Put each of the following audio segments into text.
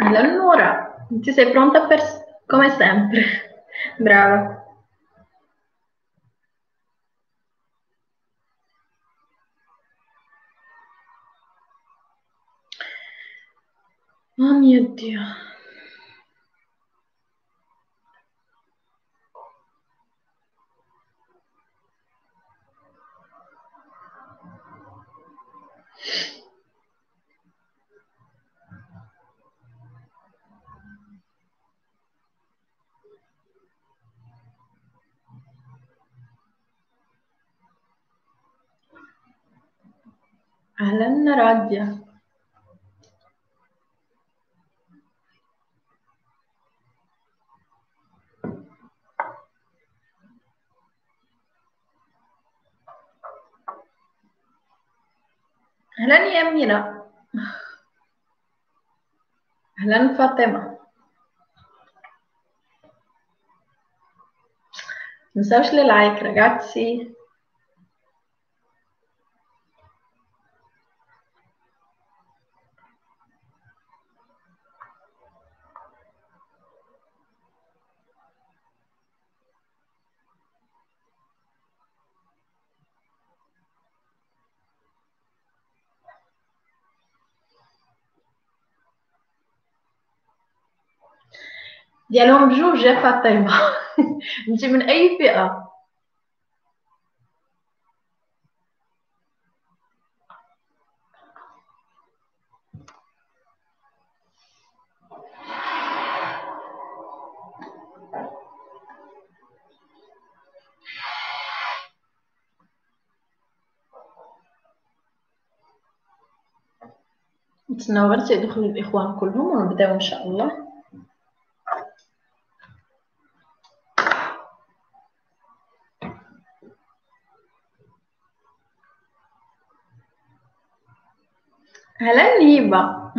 Allora, ti sei pronta per come sempre? Brava. Oh mio Dio. أهلا راديا. أهلا يا أميرة. أهلا فاطمة. تنساوش اللايك ragazzi. ديالهم بجوج يا فاطمة. انت من أي فئة؟ نتسناو غير تيدخلوا الإخوان كلهم ونبداو إن شاء الله. أهلا هبة.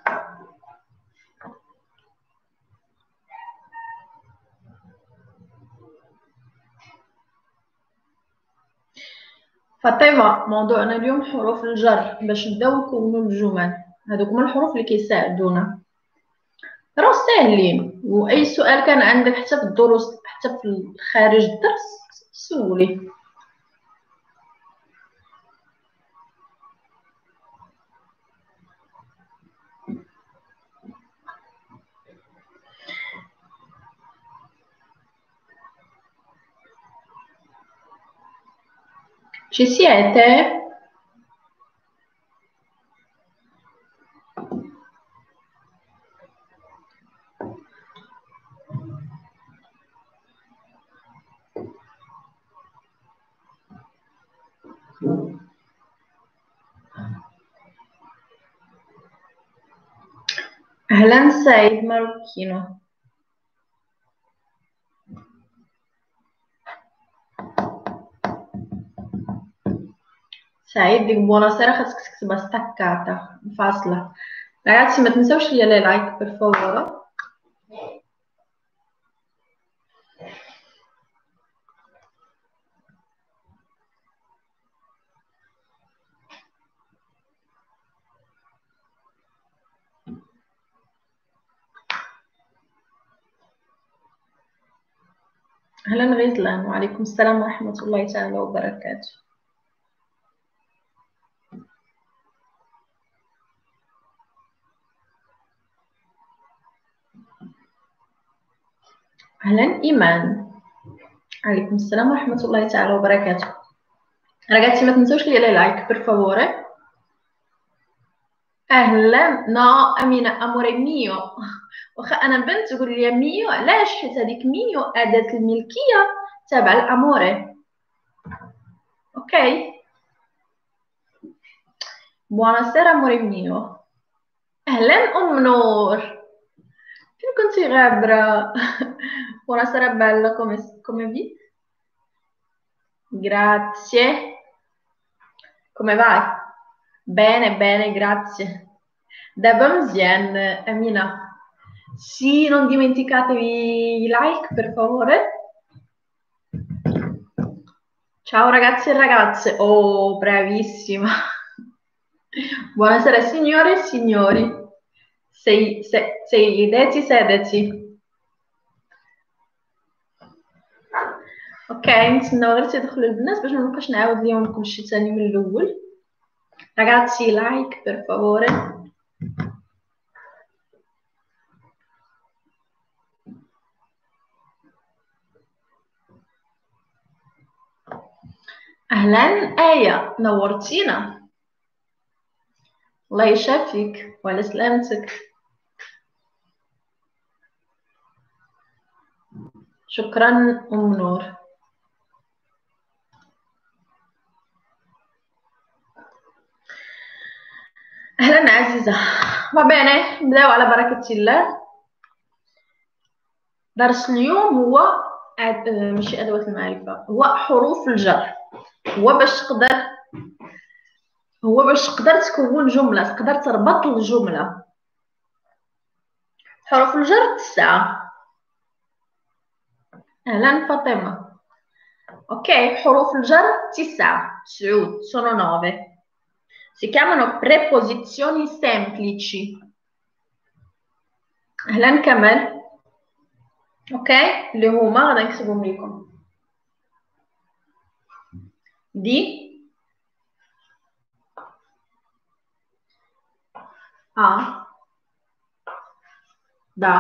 فاطمة، موضوعنا اليوم حروف الجر باش نبداو نكونوا الجمل. هذوك هما الحروف اللي كيساعدونا، راه ساهلين. واي سؤال كان عندك حتى في الدروس حتى في خارج الدرس سولي. Ci siete? أهلا سعيد ماروكينو. سعيد ديك buonasera خاصك تكتبها ستاكاتا فاصلة. ragazzi ما تنساوش لي لايك per favore. أهلا غزلان، وعليكم السلام ورحمة الله تعالى وبركاته. أهلا إيمان، عليكم السلام ورحمة الله تعالى وبركاته. ragazzi ما تنسوش لي لايك per favore. أهلا نو أمينة أموري ميو. واخا أنا بنت تقول لي ميو، علاش؟ حيت هذيك ميو أداة الملكية تابعة لأموري. أوكي buonasera amore mio. أهلا أم نور، فين كنتي غابرة؟ buonasera bella, come vi? Grazie. Come vai? Bene, bene, grazie. Da Bamsien, Amina. Sì, non dimenticatevi i like, per favore. Ciao ragazzi e ragazze. Oh, bravissima. Buonasera signore e signori. سيداتي سادتي. اوكي نتسناو غير تيدخلوا البنات باش ما نبقاش نعاود ليهم كلشي ثاني من الاول. Ragazzi, like per favore. اهلا آية، نورتينا. الله يشافيك وعلى سلامتك. شكرا ام نور. اهلا عزيزه. va bene نبداو على بركه الله. درس اليوم هو ماشي ادوات المعرفه، هو حروف الجر. هو باش تقدر تكون جمله، تقدر تربط الجمله. حروف الجر 9. اهلا فاطمه. اوكي حروف الجر 9 sono 9. Si chiamano preposizioni semplici. اهلا كمال. اوكي اللي هما غادي نكتبهم لكم. دي a da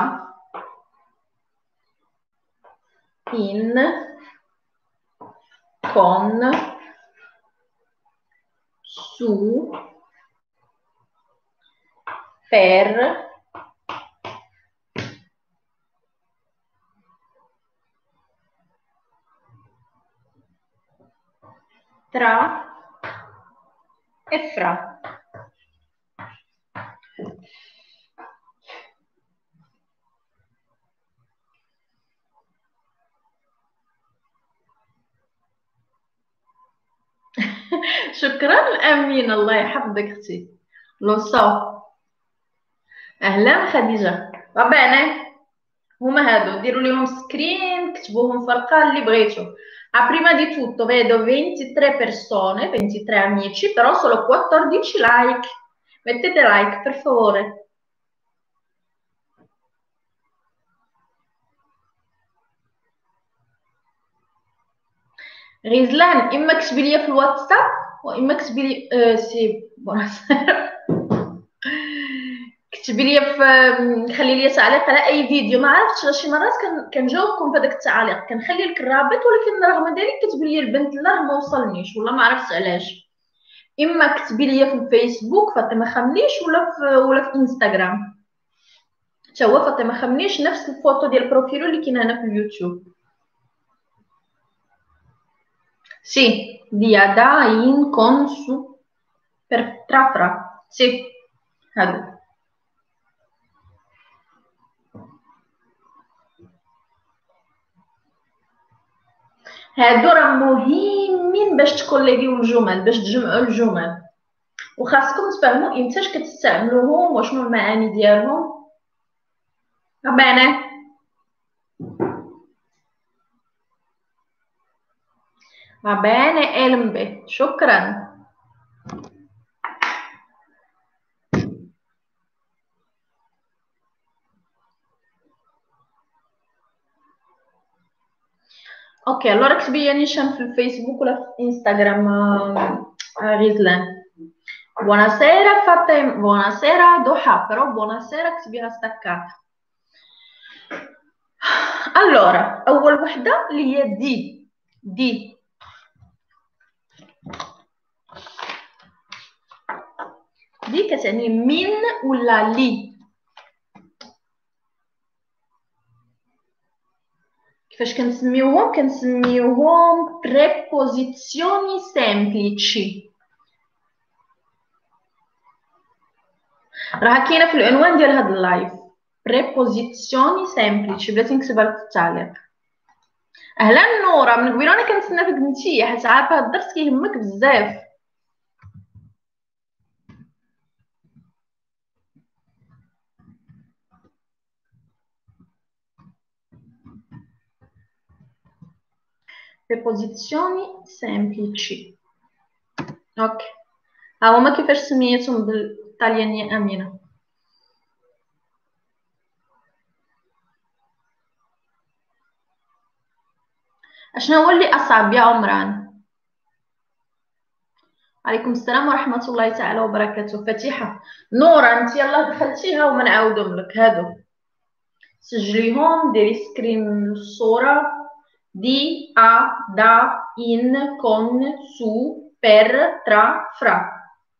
in con su per tra e fra. شكرا امين، الله يحفظك اختي. لو صو. اهلا خديجه. بابا هما هادو ديروا ليهم سكرين، كتبوهم في الرقم اللي بغيتو. A prima di tutto vedo 23 persone, 23 amici, però solo 14 like. Mettete like per favore. غزلان اما كتبي لي في الواتساب واما كتبي لي سي بوناسير. كتبي لي في خلي لي تعليق على اي فيديو. ما عرفتش شي مرات كنجاوبكم في هذاك التعليق، كنخلي لك الرابط، ولكن رغم ذلك كتبي لي البنت لا ما وصلنيش ولا ما عرفتش علاش. اما كتبي لي في الفيسبوك فاطمه خمنيش، ولا في انستغرام حتى هو فاطمه خمنيش، نفس الفوتو ديال البروفيل اللي كاين هنا في اليوتيوب. Sì, di Ada in con su per trafra. Sì, هادو. هادو راه مهمين باش تكوليكيو الجمل، باش تجمعوا الجمل، وخاصكم تفهموا امتاش كتستعملوهم وشنو المعاني ديالهم. بانه علم به. شكرا. اوكي allora اكتبي لي نيشان في الفيسبوك ولا في انستغرام غزلان. buonasera Fatem, buonasera Doha, però buonasera اكتبيها staccata. allora اول وحده اللي هي دي كتعني من ولا لي. كيفاش كنسميوهم preposizioni semplici. راه كاينه في العنوان ديال هذا اللايف preposizioni semplici، بلاتي نكتبها لك في التعليق. اهلا نورا، من قبيله انا كنتسنى فيك بنتي، حيت عارفه هذا الدرس كيهمك بزاف. preposizioni semplici. اوكي ها هما كيفاش سميتهم بالطاليانيه امينه. شنو هو اللي أصعب يا عمران؟ عليكم السلام ورحمة الله تعالى وبركاته. فتيحة نورة انت يلا دخلتيها وما نعاودهم لك هادو، سجليهم ديري سكرين للصورة. دي ا دا ان كون سو بير ترا فرا.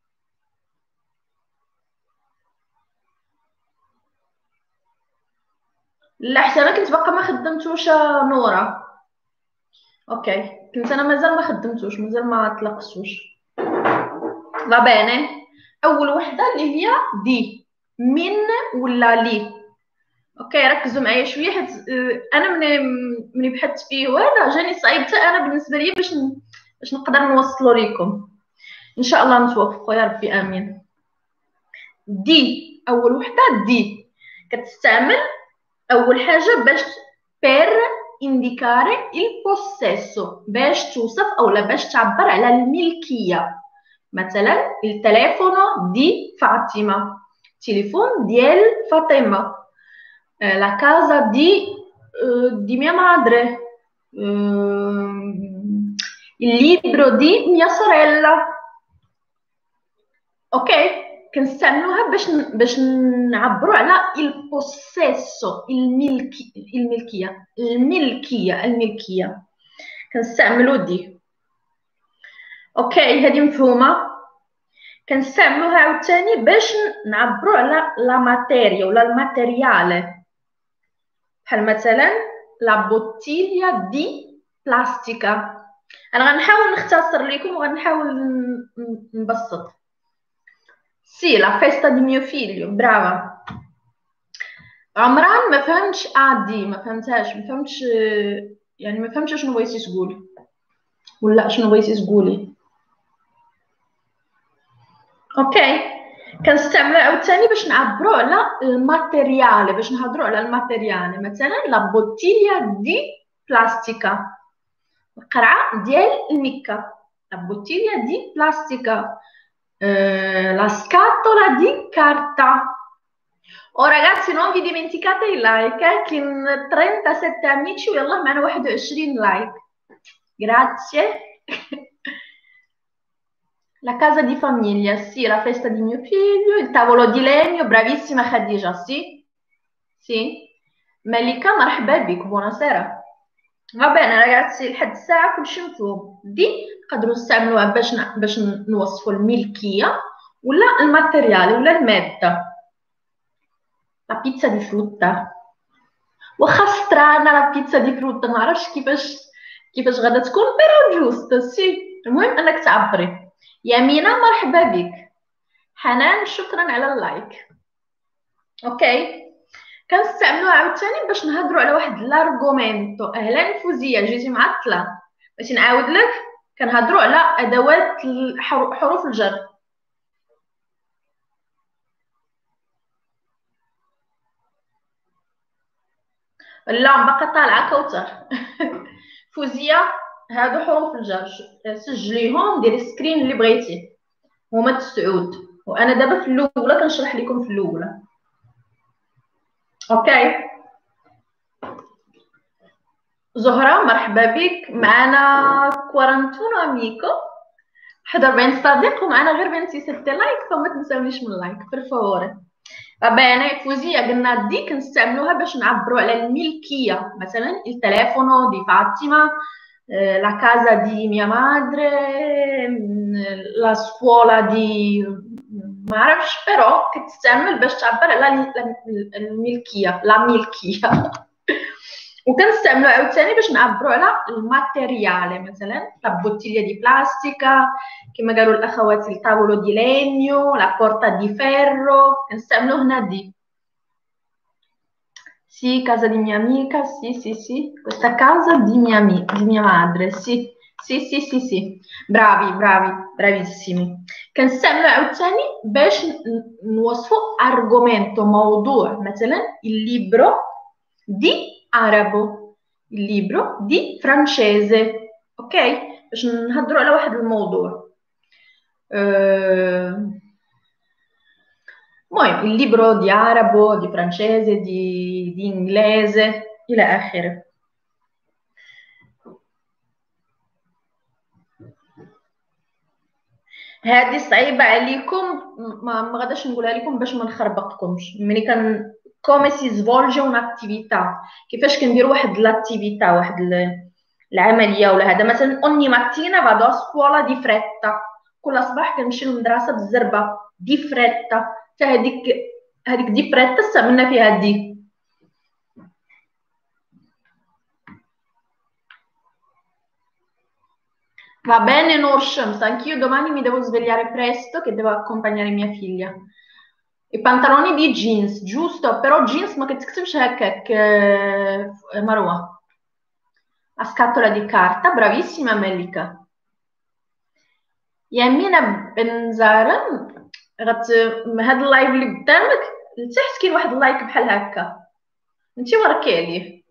لا حتى انا كنت باقا ما خدمتوش نورة. اوكي كنت انا مازال ما خدمتوش، مازال ما طلقتوش. لا بيني اول وحده اللي هي دي من ولا لي. اوكي ركزوا معايا شويه حيت انا ملي بحثت فيه وهذا جاني صعيب حتى انا بالنسبه لي باش نقدر نوصلو لكم. ان شاء الله نتوفقوا يا ربي امين. دي اول وحده دي كتستعمل اول حاجه باش بير indicare il possesso، باش توصف او لا باش تعبر على الملكيه. مثلا التليفون دي فاطمه، تليفون ديال فاطمه. لا كازا دي mia madre. il libro di mia sorella. اوكي كنستعملوها باش نعبروا على البوسيسو، الملكيه كنستعملوا دي. اوكي هذه مفهومه. كنستعملوها عاوتاني باش نعبروا على لا ماتيريا ولا الماتيريال، بحال مثلا لا بوتيليا دي بلاستيكا. انا غنحاول نختصر لكم وغنحاول نبسط. سي لا فيستا دي ميو فيليو. برافو عمران. ما فهمتش دي ما فهمتهاش، ما فهمتش يعني ما فهمتش شنو بغيتي تقولي ولا شنو بغيتي تقولي. اوكي كنستعملو عاوتاني باش نعبروا على الماتيريال، باش نهضروا على الماتيريال. مثلا لا بوتيليا دي بلاستيكا، القرعه ديال المكه. لا بوتيليا دي بلاستيكا. la scatola di carta. Oh ragazzi non vi dimenticate il like che in 37 amici ويلا معنا 21 لايك. grazie. La casa di famiglia, sì, la festa di mio figlio, il tavolo di legno, bravissima Khadija, sì? Sì? Malika مرحبا بك buonasera. Va bene ragazzi لحد الساعة كلشي مفهوم. دي نقدروا نستعملوها باش نوصفوا الملكية ولا الماتيريال ولا المادة. لا بيتزا دي فروتا. واخا سترانا لا بيتزا دي فروتا ما عرفتش كيفاش غادا تكون بيرو جوست سي. المهم انك تعبري. يمينة مرحبا بك. حنان شكرا على اللايك. اوكي كنستعملوها عاوتاني باش نهضروا على واحد لارغومينتو. اهلا فوزيه جيتي معطله باش نعاود لك. كنهضروا على ادوات حروف الجر. لا باقا طالعه كوثر. فوزيه هادو حروف الجر سجليهم ديري سكرين اللي بغيتي. هما تسعود وانا دابا في الاولى كنشرح لكم في الاولى. اوكي زهرة مرحبا بك. معنا 41 اميكو 41 صديق ومعنا غير 26 لايك، فما تنساونيش من اللايك بير فور. بene فوزية قلنا دي كنستعملوها باش نعبروا على الملكية. مثلا التليفونو دي فاطمة، لا كازا دي ميا مادري، لا سكولا دي ما عرفش، بيرو كتستعمل باش تعبر على الملكية لا ملكية. وكنستعملو عاوتاني باش نعبروا على الماتيريال. مثلا لا بوتيليا دي بلاستيكا كما قالوا الاخوات، الطاولو دي لينيو، لا بورتا دي فيرو كنستعملو هنا دي. Sì, casa di mia amica, sì, sì, sì. Questa casa di mia madre, sì. Sì, sì, sì, sì. Bravi, bravi, bravissimi. كنستعملو عاوتاني باش نوصفو argomento موضوع. مثلا il libro di arabo، il libro di francese. ok باش نهضروا على واحد الموضوع. المهم il libro di arabo di francese di inglese إلى آخره. هذه صعيبة عليكم، ما غاداش نقولها لكم باش ما نخربقكمش. ملي كان come si svolge un'attività، كيفاش كنديروا واحد لاتيفيتا، واحد العملية ولا هذا. مثلا ogni mattina vado a scuola di fretta، كل صباح كنمشي للمدرسة بالزربة، دي فريتا. حتى هذيك دي فريتا استعملنا فيها دي. Va bene Norshams, anch'io domani mi devo svegliare presto che devo accompagnare mia figlia. I pantaloni di jeans, giusto? Però jeans ma كتكتبش هكاك مروة. A scatola di carta, bravissima Melika. يمينة بن زهرة هاد اللايف اللي قدامك لتحت كاين واحد اللايك بحال هكا، انتي وركي عليه.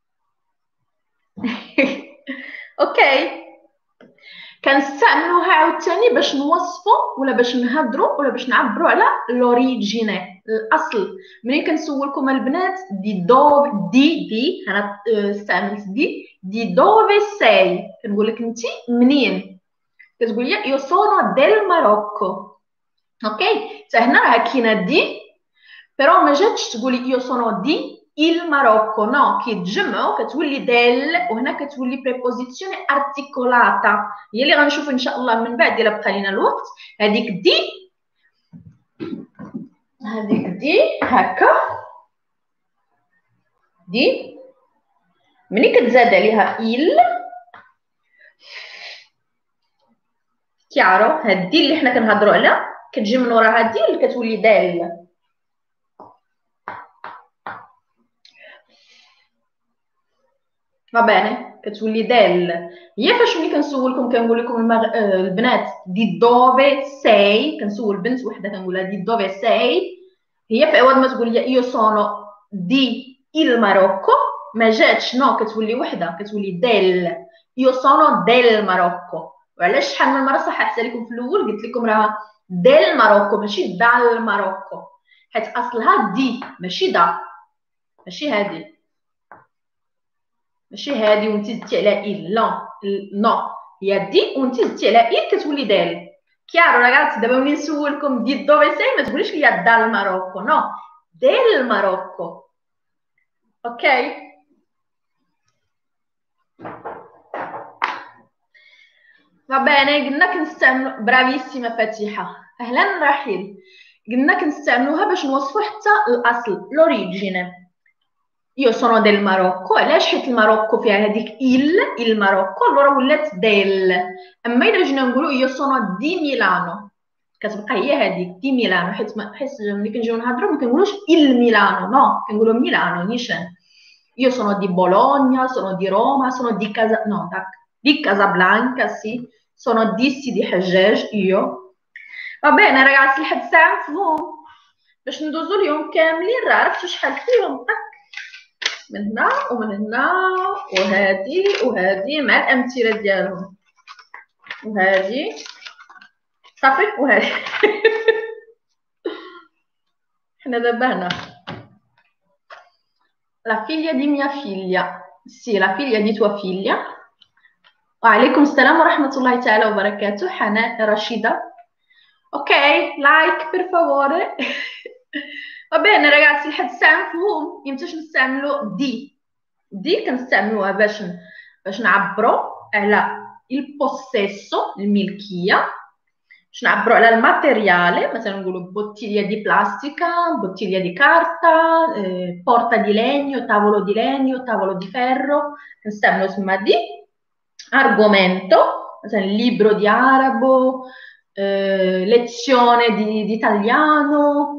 اوكي، كنستعملوها عاوتاني باش نوصفوا ولا باش نهضروا ولا باش نعبروا على لوريجيني، الاصل. ملي كنسولكم البنات دي انا استعملت دي دوفي ساي، كنقول لك انت منين، كتقول لي يو سونو ديل ماروكو. اوكي، حتى هنا راه كاينه دي، بيرو ما جاتش تقولي يو سونو دي il Marocco، نو كيتجمعوا كتولي دال، وهنا كتولي بريبوزيسيون ارتيكولاتا، هي اللي غنشوف ان شاء الله من بعد الا بقى لينا الوقت. هذيك دي هكا، دي ملي كتزاد عليها il كيعرو، هاد دي اللي حنا كنهضروا عليها كتجي من وراها دي اللي كتولي دال. باني كتولي دال. هي فاش ملي كنسولكم كنقول لكم البنات دي دوفي ساي، كنسول بنت وحده كنقولها دي دوفي ساي، هي في عوض ما تقول لي يو سونو دي الماروكو ما جاتش نو كتولي وحده كتولي دال، يو سونو ديل ماروكو. وعلاش شحال من مره صححت لكم في الاول قلت لكم راه ديل ماروكو ماشي دال ماروكو، حيت اصلها دي ماشي دا، ماشي هذه، ماشي هادي وانت زدتي على ايل، لا نو هي دي وانت زدتي على ايل كتولي دال. كيارو راه دابا ملي نسولكم دي دو سي ما تقوليش ليا دال ماروكو، نو ديل ماروكو. اوكي، باني قلنا كنستعملوا، برافيسيما فاتحه، اهلا رحيل. قلنا كنستعملوها باش نوصفوا حتى الاصل لوريجين. يو سونو ديل ماروكو، علاش؟ حيت الماروكو فيها هذيك الماروكو راه ولات ديل. اما الا جينا نقولوا يو سونو دي ميلانو كتبقى هي هذيك دي ميلانو، حيت ملي كنجيو نهضروا ما كنقولوش ميلانو، نو كنقولوا ميلانو نيشان. يو سونو دي بولونيا، سونو دي روما، سونو دي كازا، نو داك دي كازابلانكا، سي سونو دي سيدي حجاج. ايو باني راه لحد الساعه مفهوم، باش ندوزو اليوم كاملين راه عرفتوا شحال فيهم، من هنا ومن هنا وهذه وهذه مع الامثله ديالهم، وهذه صافي وهذه. حنا دابا هنا la figlia di mia figlia، سي la figlia di tua figlia. وعليكم السلام ورحمه الله تعالى وبركاته حنان رشيده. اوكي لايك بير فافوري. بene ragazzi لحد الساعه مفهوم يمتاش نستعملوا دي كنستعملوها باش نعبروا على البوسيسو الملكيه، باش نعبروا على الماتيريال، مثلا نقولوا بوتيليا دي بلاستيكا، بوتيليا دي كارتا، بورتا دي لينيو، tavolo di legno، tavolo di ferro، كنستعملوا تما دي. argomento مثلا libro di arabo، lezione di italiano.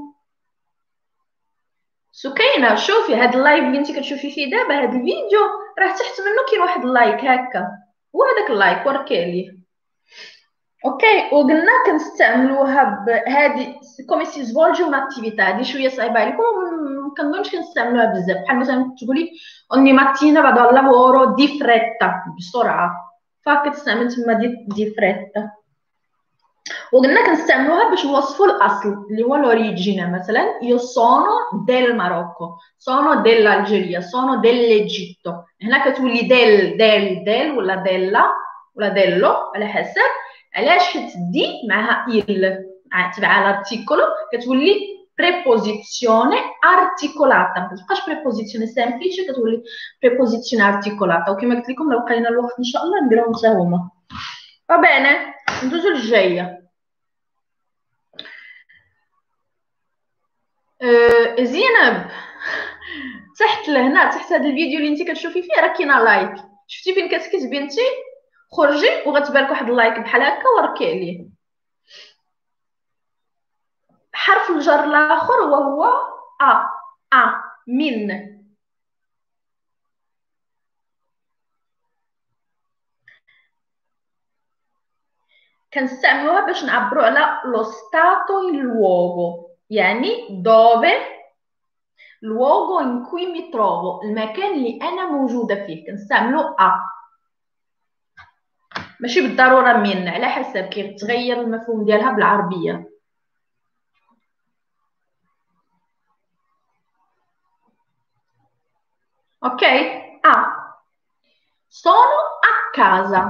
سكينه شوفي هاد اللايف اللي انت كتشوفي فيه دابا، هاد الفيديو راه تحت منه كاين واحد اللايك هكا، وهذاك اللايك وركي عليه. اوكي، وقلنا كنستعملوها بهذه كومي سي سفولجي اون اتيفيتا، هذه شويه صعيبه عليكم ما كنظنش كنستعملوها بزاف، بحال مثلا تقولي اوني ماتينا بعد اللافورو دي فريتا بسرعه، فكتستعمل تما دي فريتا. وقلنا كنستعملوها باش نوصفوا الاصل اللي هو لوريجينا، مثلا يو سونو ديل ماروكو، سونو ديل الجيريا، سونو ديل ايجيبتو. هنا كتولي ديل ولا ديلا ولا ديلو على حسب. علاش؟ حيت دي معها il تبع الارتيكولو كتولي preposizione articolata، ما كتبقاش preposizione semplice، كتولي preposizione articolata. وكما قلت لكم لو بقينا الوقت ان شاء الله نديروهم حتى هما. فبانا ندوزو للجايه. زينب، تحت لهنا تحت هذا الفيديو اللي انت كتشوفي فيه راه كاينه لايك، شفتي فين كتكتبي انت؟ خرجي وغتبان لك واحد اللايك بحال هكا وركي عليه. حرف الجر الاخر وهو ا من. كنستعملوها باش نعبروا على لو ستاتو لوغو، يعني دوفي luogo in cui mi trovo، المكان اللي انا موجوده فيه كنستعملو ماشي بالضروره من، على حسب كيتغير المفهوم ديالها بالعربيه. اوكي. sono a casa.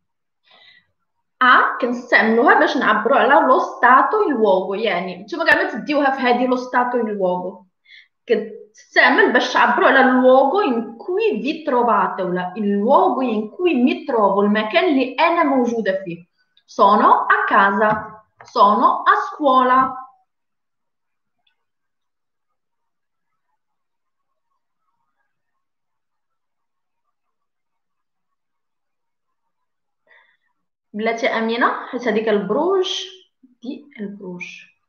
كنستعملوها باش نعبروا على لو ستاتو لوغو، يعني نتوما كاع ما تديوها في هذه لو ستاتو لوغو، كتستعمل باش تعبروا على اللوغو ان كوي في تروفاتي ولا اللوغو ان كوي مي تروفو، المكان اللي انا موجوده فيه. sono a casa، sono a scuola. بلاتي امينه، حيت هذيك البروج دي البروج.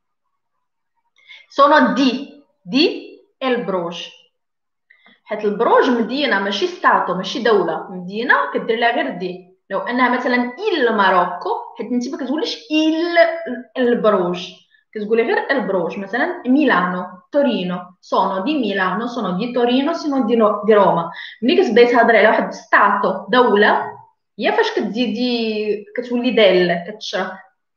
sono دي البروج، حيت البروج مدينه ماشي ستاتو، ماشي دوله، مدينه كدير لها غير دي. لو انها مثلا ماروكو، حيت انت ما كتقوليش البروج، كتقولي غير البروج. مثلا ميلانو، تورينو، سونو دي ميلانو، سونو دي تورينو، سونو دي روما. ملي كتبداي تهضري على واحد ستاتو دوله، هي فاش كتزيدي كتولي دال كتشرح.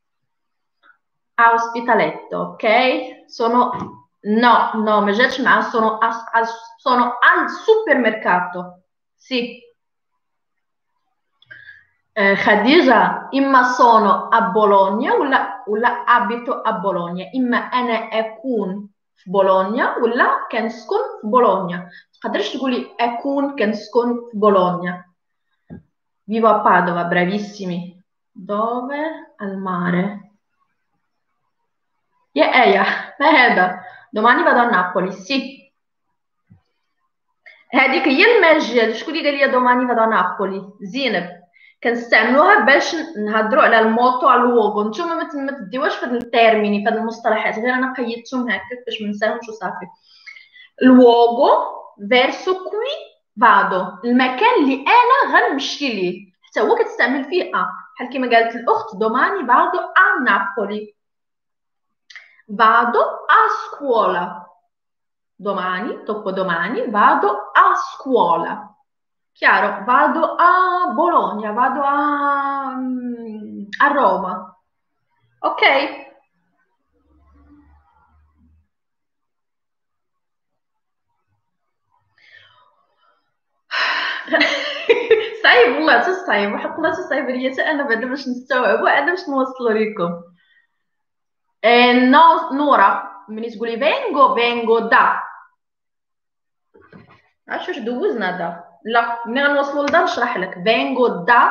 ospitaletto، اوكي. sono no ما جاتش مع sono al supermercato. sì. خديجة، إما sono a Bologna ولا abito a Bologna، إما أنا أكون في بولونيا ولا كنسكن في بولونيا. متقدريش تقولي أكون كنسكن في بولونيا. vivo a Padova، bravissimi. dove؟ al mare. يا آية، ما هذا؟ domani vado a Napoli. sì. هذيك هي الماجية. شكون اللي قال لي domani vado a Napoli؟ زينب. كنستعملوها باش نهضروا على الموتو على الوغو. نتوما ما تديوهاش في هاد التيرميني، في هاد المصطلحات، غير انا قيدتهم هكا باش ما نساهمش وصافي. الوغو فيرسو كوي فادو، المكان اللي انا غنمشي ليه، حتى هو كتستعمل فيه بحال كيما قالت الاخت domani vado a Napoli. vado a scuola. domani, dopodomani, vado a scuola. Chiaro? Vado a Bologna, vado a Roma. Ok? صعيب والله، حتى صعيب، وحق الله حتى صعيب عليا حتى انا بعدا باش نستوعبو، انا باش نوصلو ليكم. نو نورا، ملي تقولي فينغو دا، عرفتي واش دوزنا دا؟ لا، ملي غنوصلو لدا نشرح لك. فينغو دا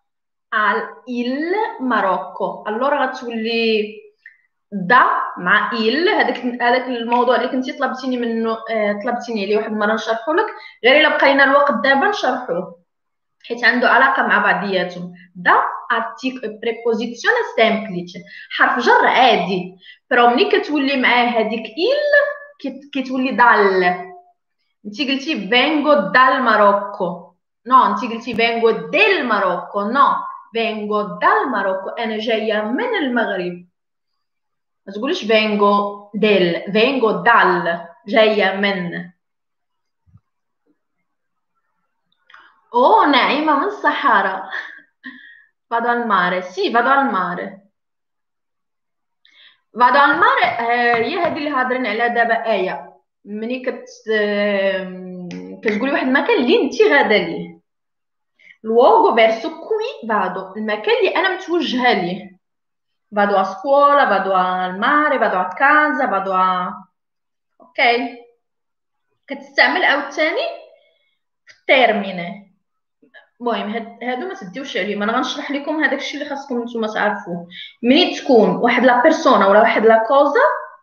il Marocco، allora غتولي دا مع هذاك الموضوع اللي كنتي طلبتيني منه، طلبتيني عليه واحد المره نشرحه لك، غير الا بقينا الوقت دابا نشرحوه حيت عنده علاقه مع بعضياتهم. دا بريبوزيسيون سامبليتي، حرف جر عادي، برو ملي كتولي معاه هذيك كتولي دال. انتي قلتي فينغو دال ماروكو، نو انتي قلتي فينغو ديل ماروكو، نو فينغو دال ماروكو، انا جايه من المغرب. ما تقوليش فينغو ديل، فينغو دال، جايه من. ناعمه من الصحراء. vado al mare. sì vado al mare. vado al mare. هي هذه اللي هضرنا عليها دابا آية، ملي كتقولي واحد المكان اللي انت غاده ليه. luogo verso cui vado, المكان اللي أنا متوجهة ليه. vado a scuola, vado al mare, vado a casa, vado a ok. كتستعمل عاوتاني في التيرميني. المهم هادو ما تديوش عليهم، انا غنشرح لكم هذاك الشيء اللي خاصكم نتوما تعرفوه. ملي تكون واحد لا بيرسونا ولا واحد لا كوزا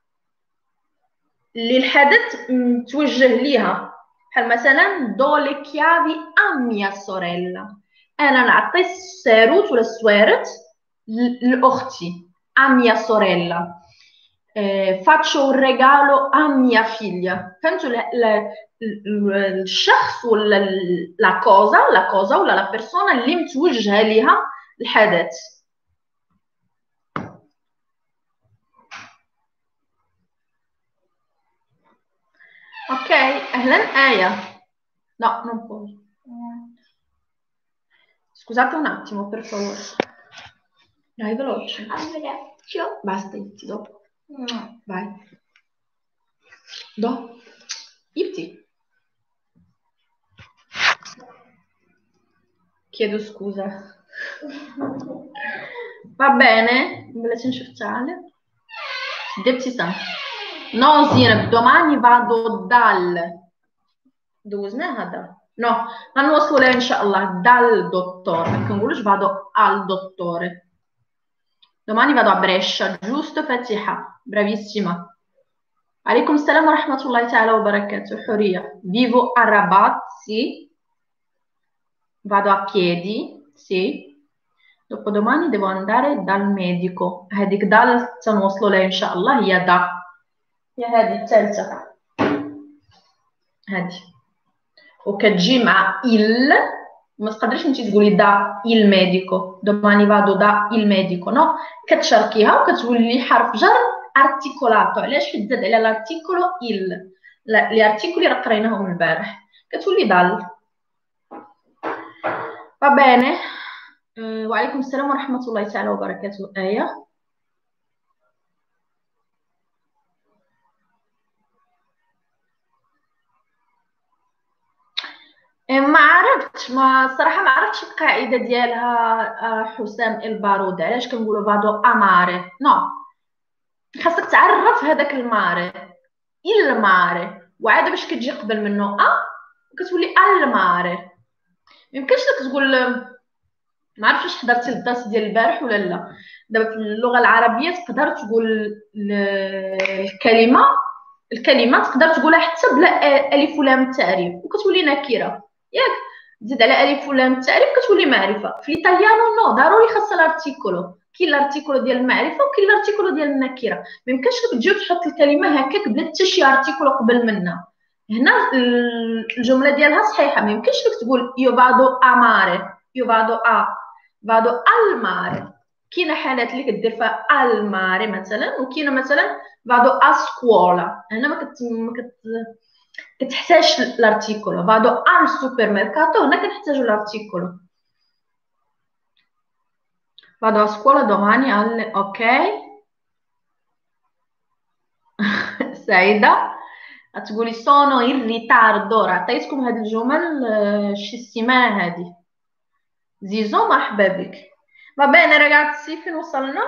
اللي الحدث متوجه ليها، بحال مثلا دو لي كيافي ا ميا سوريلا، انا نعطي الساروت ولا السوارت لاختي ا ميا سوريلا. faccio un regalo a mia figlia. فهمتوا الشخص ولا لا كوزا ولا لا بيرسونا اللي متوجهه ليها الحدث. اوكي اهلا آية. No, non puoi. Scusate un attimo, per favore. Dai, veloce. Basta, iti dopo. Vai. Do. Iti. Chiedo scusa. Va bene? Bellezza sociale. Depsi san. No, Zineb, domani vado dal. دوزناها هذا. No, غنوصلوا ان شاء الله dal dottore. ما كنقولوش vado al dottore. Domani vado a Brescia, giusto Fatiha? Bravissima. عليكم السلام ورحمة الله تعالى وبركاته. حورية. Vivo a Rabat, sì. Vado a piedi, sì. Dopodomani devo andare dal medico. هذيك دال تنوصلوا لها إن شاء الله هي دا. هي هذه الثالثة. هذه. وكتجي مع il. ما تقدريش انت تقولي دا il medico. Domani vado da il medico. No. كتشاركيها وكتولي حرف جر ارتيكولاتو. علاش حيت زاد على الارتيكولو il. لا لي ارتيكولي راه قريناهم البارح. كتولي دال. Va bene. وعليكم السلام ورحمة الله تعالى وبركاته. آية. ما عرفتش، ما صراحة ما عرفتش القاعدة ديالها. حسام البارود علاش كنقولوا فادو اماري؟ نو، خاصك تعرف هذاك الماري الماري، وعاد باش كتجي قبل منه وكتولي الماري. ميمكنش لك تقول. ما عرفتش واش حضرتي الدرس ديال البارح ولا لا. دابا في اللغة العربية تقدر تقول الكلمة تقدر تقولها حتى بلا ألف ولام التعريف وكتولي نكرة ياك. تزيد على ألف ولام التعريف كتولي معرفة. في الإيطاليانو نو، ضروري خاصها الارتيكولو. كاين الارتيكولو ديال المعرفة وكاين الارتيكولو ديال النكرة. ميمكنش لك تجي تحط الكلمة هكاك بلا حتى شي ارتيكولو قبل منها. هنا الجملة ديالها صحيحة. ميمكنش لك تقول يو فادو اماري، يو فادو الماري. كاينه حالات اللي كدير فيها الماري مثلا، وكاينه مثلا فادو اسكولا. هنا ما كتحتاجش الارتيكولو. فادو al supermercato هنا كنحتاجو الارتيكولو. vado a scuola domani alle ok. سعيدة تقولي sono in ritardo. عطيتكم هاد الجمل شي السيمانة هادي. زيزو مرحبا بك. ما بين ragazzi فين وصلنا؟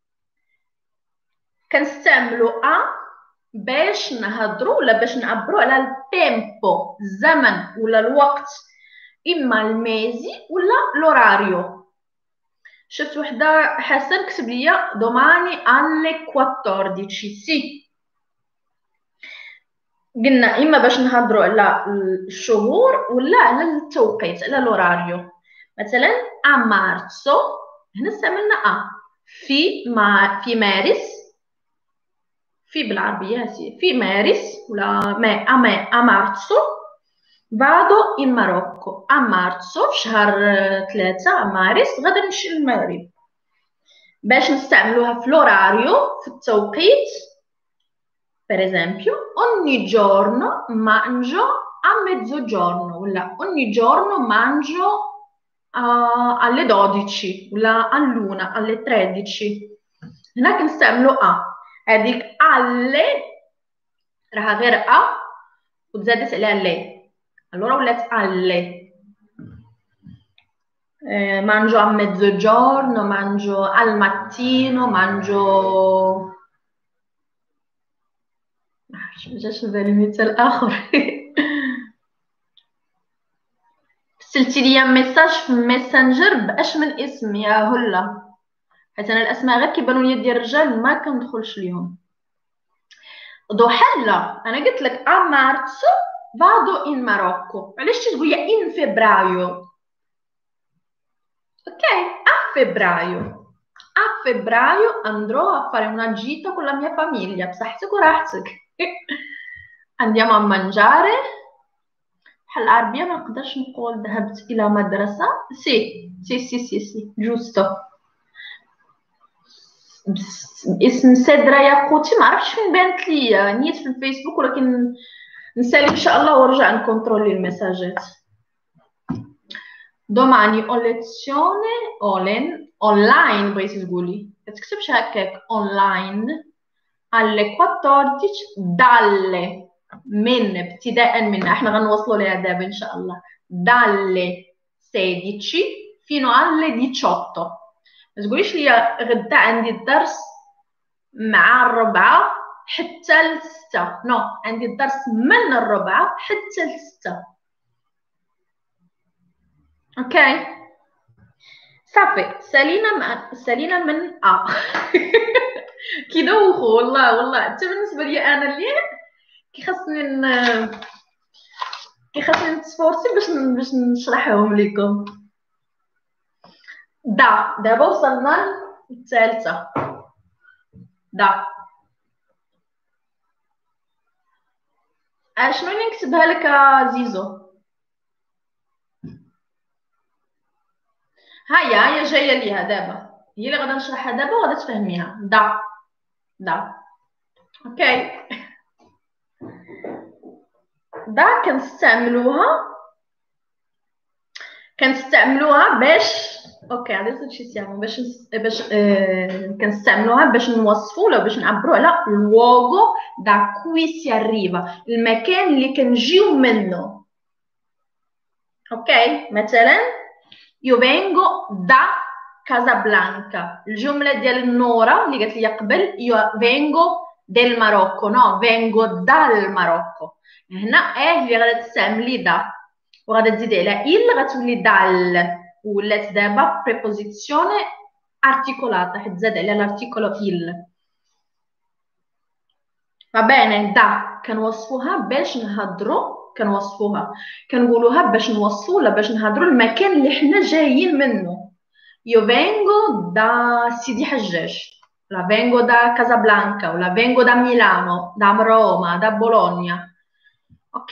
كنستعملوا باش نهضروا ولا باش نعبروا على التيمبو الزمن ولا الوقت، اما الميزي ولا لوراريو. شفت وحده حسن كتب لي دوماني alle 14 سي. قلنا اما باش نهضروا على الشهور ولا على التوقيت على لوراريو. مثلا مارسو هنا استعملنا في مارس. في بالعربية في مارس ولا a marzo vado in Marocco. a marzo في شهر 3 مارس غادي نمشي للمغرب. باش نستعملوها في لوراريو في التوقيت per esempio ogni giorno mangio a mezzogiorno ولا ogni giorno mangio alle 12 ولا all'una alle 13. هنا كنستعملو هذيك اللي راها غير وتزادت عليها لي الورا ولات اللي. mangio a mezzogiorno, mangio al mattino, mangio. معرفتش بالي مثال آخر. ارسلتي لي ميساج في ميسنجر بأش من اسم يا هلا، حيت انا الاسماء غير كيبانوا لي ديال الرجال ما كندخلش ليهم. ضحى لا، انا قلت لك a marzo vado in Marocco، علاش تقول in febbraio؟ ok, a febbraio andrò a fare una gita con la mia famiglia بصحتك وراحتك. andiamo a mangiare. بحال العربية ما نقدرش نقول ذهبت إلى مدرسة. سي سي سي سي سي جوستو. اسم سدرة ياقوتي ما عرفتش فين بانت لي، نيت في الفيسبوك ولكن نسالي ان شاء الله ونرجع نكونترولي المساجات. domani ho lezione online بغيتي تقولي، ما تكتبش هكاك online alle 14 dalle من ابتداء من، احنا غنوصلوا لها دابا ان شاء الله dalle 16 fino alle 18. ما تقوليش لي غدا عندي الدرس مع الربعة حتى لستة، نو عندي الدرس من الربعة حتى لستة. اوكي صافي. سالينا من كيدوخوا والله حتى بالنسبة لي انا اللي كيخاصني نتسفورتي باش نشرحهم لكم. دابا وصلنا للثالثة. شنو اللي نكتبها لك زيزو؟ هيا جايه ليها دابا، هي اللي غادا نشرحها دابا وغادا تفهميها. دا اوكي. كنستعملوها باش اوكي عرفت شي سيامو باش كنستعملوها باش نوصفوا ولا باش نعبروا على الوغو دا كوي سي اريفا، المكان اللي كنجيو منه. اوكي مثلا io vengo da Casablanca، الجمله ديال نورا اللي قالت لي قبل io vengo del Marocco، نو vengo dal Marocco. هنا اللي غادا تستعملي دا وغادا تزيدي على il غتولي دال، ولات دابا preposizione articolata حيت زاد على الارتيكولو il. فباين دا كنوصفوها باش نهضروا، كنقولوها باش نوصفوا ولا باش نهضروا المكان اللي حنا جايين منه. io vengo da سيدي حجاج، ولا vengo da Casablanca، ولا vengo da Milano، da Roma، da Bologna. ok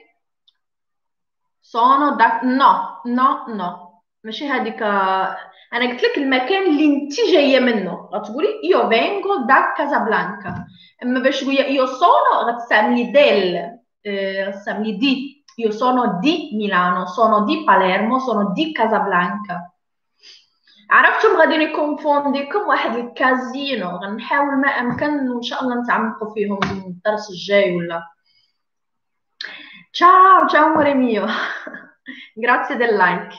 sono da no ماشي هذيك. انا قلت لك المكان اللي انت جايه منه غتقولي io vengo da Casablanca، اما باش تقولي io sono غتستعملي ديل، غتستعملي دي. io sono di Milano، sono di Palermo، sono di Casablanca. عرفتم غادي نكونفونديكم واحد الكازينو، غنحاول ما امكن وان شاء الله نتعمقوا فيهم الدرس الجاي ولا. ciao amore mio. grazie del like.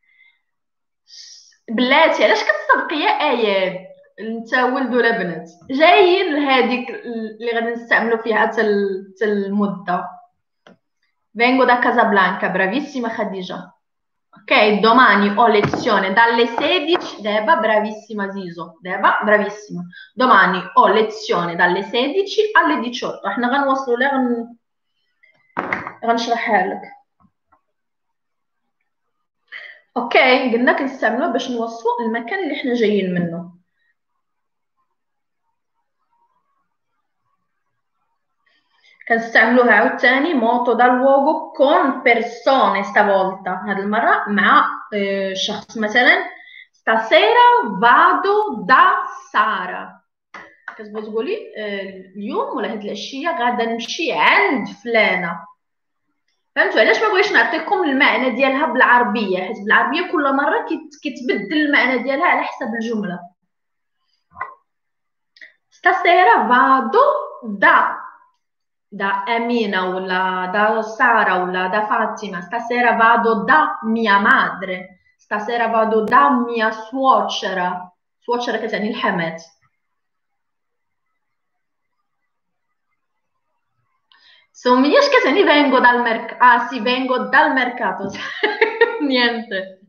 بلاتي علاش كتسبقي يا اياد؟ انت ولد ولا بنت؟ جايين لهذيك اللي غادي نستعملوا فيها حتى المده. vengo da Casablanca، bravissima Khadija. ok domani ho lezione dalle 16 دابا، bravissima Zizo، دابا bravissima. domani ho lezione dalle 16 alle 18. احنا غنوصلوا لها غنشرحها لك. اوكي قلنا كنستعملوها باش نوصفوا المكان اللي حنا جايين منه. كنستعملوها عاوتاني موتو دا لوغو كون بيرسوني stavolta، هاد المره مع شخص. مثلا stasera vado da Sara، كتبغي تقولي اليوم ولا هاد العشيه غادا نمشي عند فلانه. فهمتوا علاش ما بغيتش نعطيكم المعنى ديالها بالعربيه، حيت بالعربيه كل مره كيتبدل المعنى ديالها على حسب الجمله. stasera vado da Amina ولا da Sara ولا da Fatima. stasera vado da mia madre، stasera vado da mia suocera. suocera كتعني الحمات. Somigliaش كتعني vengo dal mercato. Ah sì, vengo dal mercato. Niente.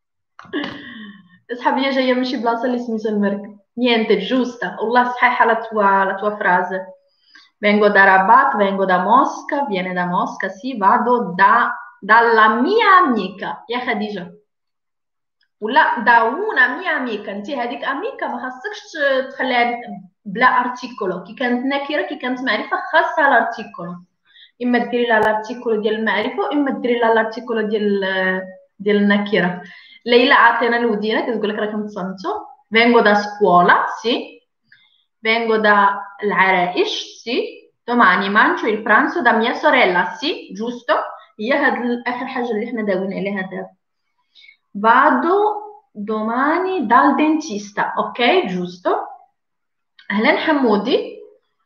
اسحب لي جايه من شي بلاصه اللي سميتها المركب. Niente, giusta. والله صحيحه la tua frase. Vengo da Rabat, vengo da Mosca, viene da Mosca, sì, vado dalla mia amica. يا خديجة. ولا دا una mia amica. انت هذيك اميكا ما خاصكش تخليها بلا ارتيكولو. كي كانت نكره كي كانت معرفه خاصها الارتيكولو. اما ديري لها الارتيكولو ديال المعرفه واما ديري لها الارتيكولو ديال النكره. ليلى عطينا الودينه كتقول لك راكم تصنتوا. vengo da scuola sì. vengo da العرائش sì. domani mangio il pranzo da mia sorella sì giusto. هي هاد اخر حاجه اللي حنا داويين عليها دابا. vado domani dal dentista ok giusto. اهلا حمودي.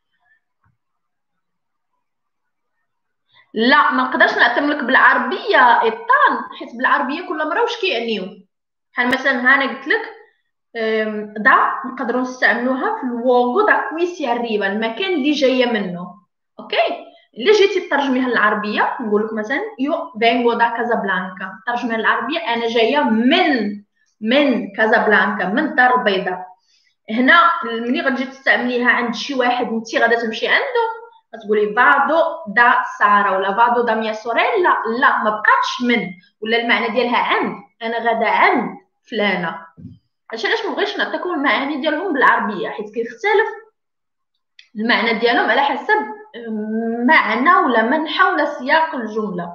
لا ما نقدرش نعتم لك بالعربيه ايطان حيت بالعربيه كل مره واش كيعنيو. بحال مثلا ها انا قلت لك دا نقدروا نستعملوها في الوغو دا كويسي الريبا المكان اللي جايه منه. اوكي اللي جيتي تترجميها للعربيه نقول لك مثلا يو فينغو دا كازابلانكا. ترجميها للعربيه انا جايه من كازابلانكا من الدار البيضاء. هنا ملي غتجي تستعمليها عند شي واحد انت غادا تمشي عنده تقولي فادو دا ساره ولا فادو دا ميا سوريلا. لا ما بقاتش من ولا المعنى ديالها عند. انا غادا عند فلانه. علاش ما بغيتش نعطيكم المعاني ديالهم بالعربيه حيت كيختلف المعنى ديالهم على حسب معنى ولا منحى ولا سياق الجمله.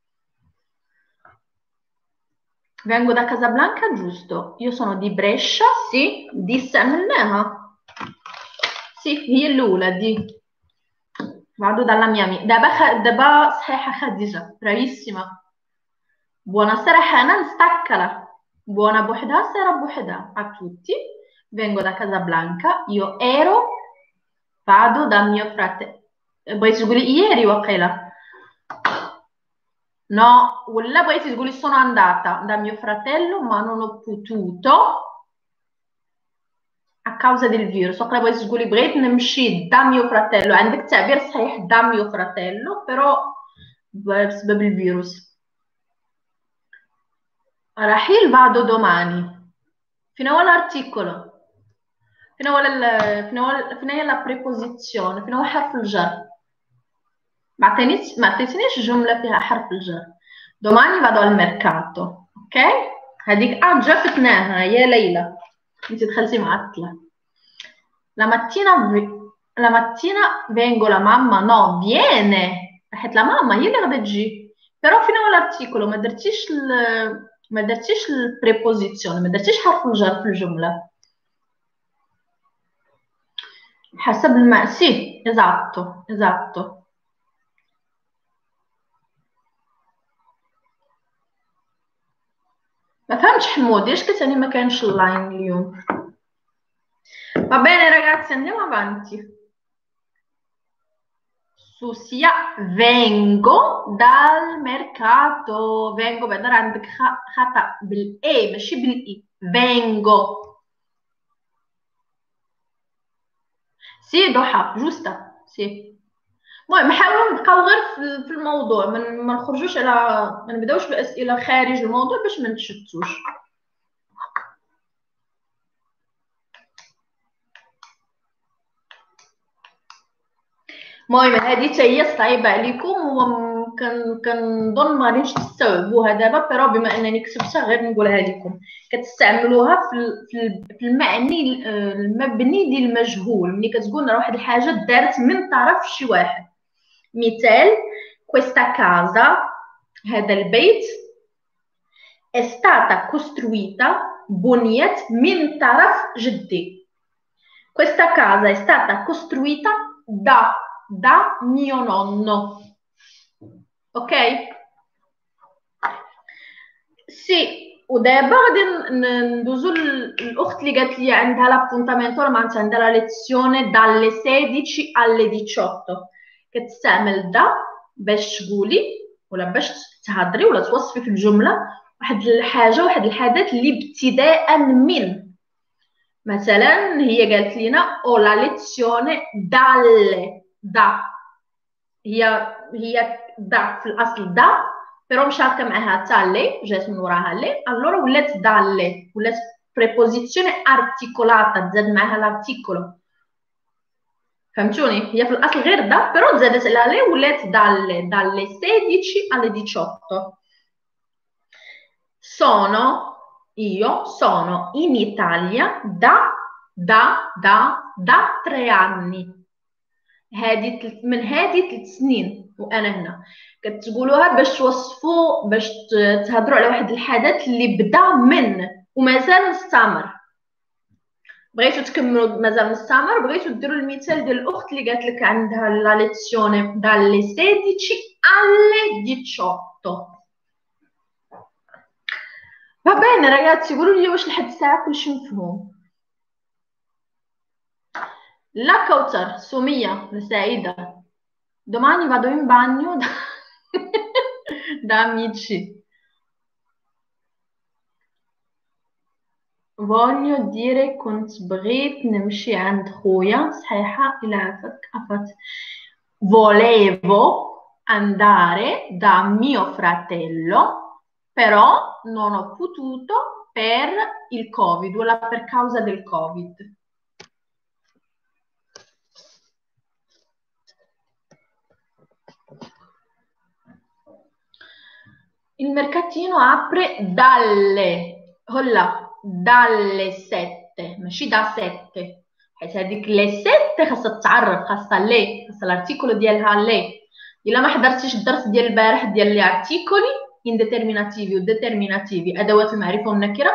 vengo da Casablanca giusto. io sono di Brescia sì. دي استعملناها sì هي الاولى دي. vado dalla mia amica. دابا صحيحه خديجه bravissima. buonasera حنان staccala. buona بوحدها sera بوحدها a tutti. vengo da Casablanca. io ero vado da mio fratello. بغيتي تقولي ieri وقيله. no ولا بغيتي تقولي sono andata da mio fratello ma non ho potuto a causa del virus. وقيله بغيتي تقولي بغيت نمشي da mio fratello. عندك التعبير صحيح da mio fratello però بسبب الفيروس. رحيل vado domani. فين هو الارتيكولو؟ فين هي لا بريبوزيسيون؟ فين هو حرف الجر؟ ما عطيتنيش جمله فيها حرف الجر. domani vado al mercato. اوكي هذيك جا فتناها يا ليلى انت دخلتي معطله. la mattina vengo la mamma no viene حيت لا ماما هي اللي غادا تجي. però فين هو الارتيكولو؟ ما درتيش البريبوزيسيون ما درتيش حرف الجر في الجمله حسب المعنى. سي esatto. ما فهمتش حمودي اش كتعني ما كانش اللاين اليوم. va bene ragazzi andiamo avanti. Susia vengo dal mercato. vengo بعدا راه عندك خطا بالاي ماشي بالاي. vengo سي ضحى جوستا سي. المهم نحاولوا نبقاو غير في الموضوع ما نخرجوش على ما نبداوش باسئله خارج الموضوع باش ما نتشتوش. المهم هذه حتى هي صعيبه عليكم وكنظن ما غاديش تستوعبوها دابا بيرو بما انني كتبتها غير نقولها لكم. كتستعملوها في المعني المبني ديال المجهول ملي كتقول راه واحد الحاجه دارت من طرف شي واحد. مثال questa casa هذا البيت è stata costruita بنيت من طرف جدي. questa casa è stata costruita da mio nonno. ok سي. ودابا غادي ندوزو الاخت اللي قالت لي عندها لابونتامento معناتها عندها لا ليزيone dalle 16 alle 18 كتستعمل دا باش تقولي ولا باش تهضري ولا توصفي في الجمله واحد الحاجه واحد الحدث اللي ابتداء من. مثلا هي قالت لنا او لا ليزيone dalle دا، هي دا في الاصل دا، بيرو مشاركه معاها تالي، جات من وراها لي، الوغ ولات دالي، ولات بريبوزيسيون ارتيكولاتا، تزاد معاها لارتيكولو. فهمتوني؟ هي في الاصل غير دا، بيرو تزادت على لي ولات دالي، dalle 16 alle 18. Io sono in Italia da 3 anni. من هذه 3 سنين وانا هنا. كتقولوها باش توصفوا، باش تهضروا على واحد الحدث اللي بدا من ومازال مستمر. بغيتو تكملوا مازال مستمر، بغيتو ديروا المثال ديال الاخت اللي قالت لك عندها لا ليزيone dalle 16 alle 18. Va bene ragazzi, قولوا لي واش لحد الساعه كلشي مفهوم. لا كوثر، سمية، سعيدة. Domani vado in bagno da amici. Voglio dire كنت بغيت نمشي عند خويا. صحيحة إلا عفاك عفات. Volevo andare da mio fratello, però non ho potuto per il Covid, ولا per causa del Covid. Il mercatino apre dalle 7، ماشي da 7، حيت هذيك لي 7 خاصها تعرف، خاصها لي، خاصها الارتيكولو ديالها لي. الا ما حضرتيش الدرس ديال البارح ديال لي ارتيكولي انديترميناتيفي وديترميناتيفي ادوات المعرفه والنكره،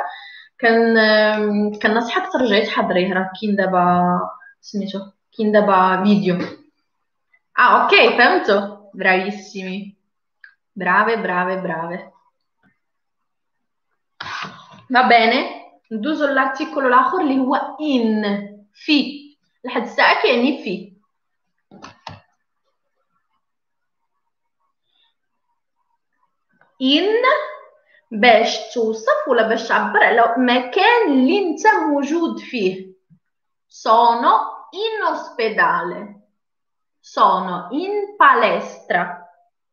كنصحك ترجعي تحضريه، راه كاين دابا سميتو، كاين دابا فيديو. اوكي فهمتو، برافيسيمي، brave. Va bene، ندوزو للارتيكول الاخر اللي هو in، في. لحد الساعه كيعني في. in باش توصف ولا باش تعبر على مكان اللي انت موجود فيه. sono in ospedale، sono in palestra.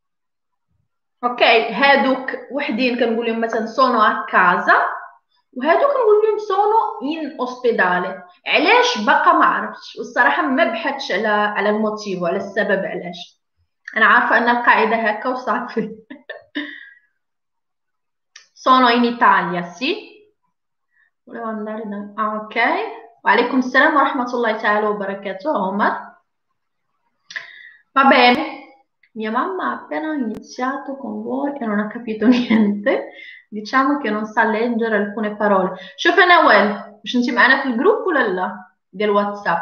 اوكي، هادوك وحدين كنقول لهم مثلا sono a casa، وهادو كنقول لهم sono in ospedale. علاش باقا ما عرفتش، والصراحه ما بحثتش على الموتيف وعلى السبب علاش. انا عارفه ان القاعده هكا وصافي. sono in Italia sì. volevo andare da ok. وعليكم السلام ورحمه الله تعالى وبركاته عمر. va bene. Mia mamma ha appena iniziato con voi e non ha capito niente. diciamo che non sa leggere alcune parole. شوف نوال، باش انتي معنا في الجروب ولا لا ديال الواتساب؟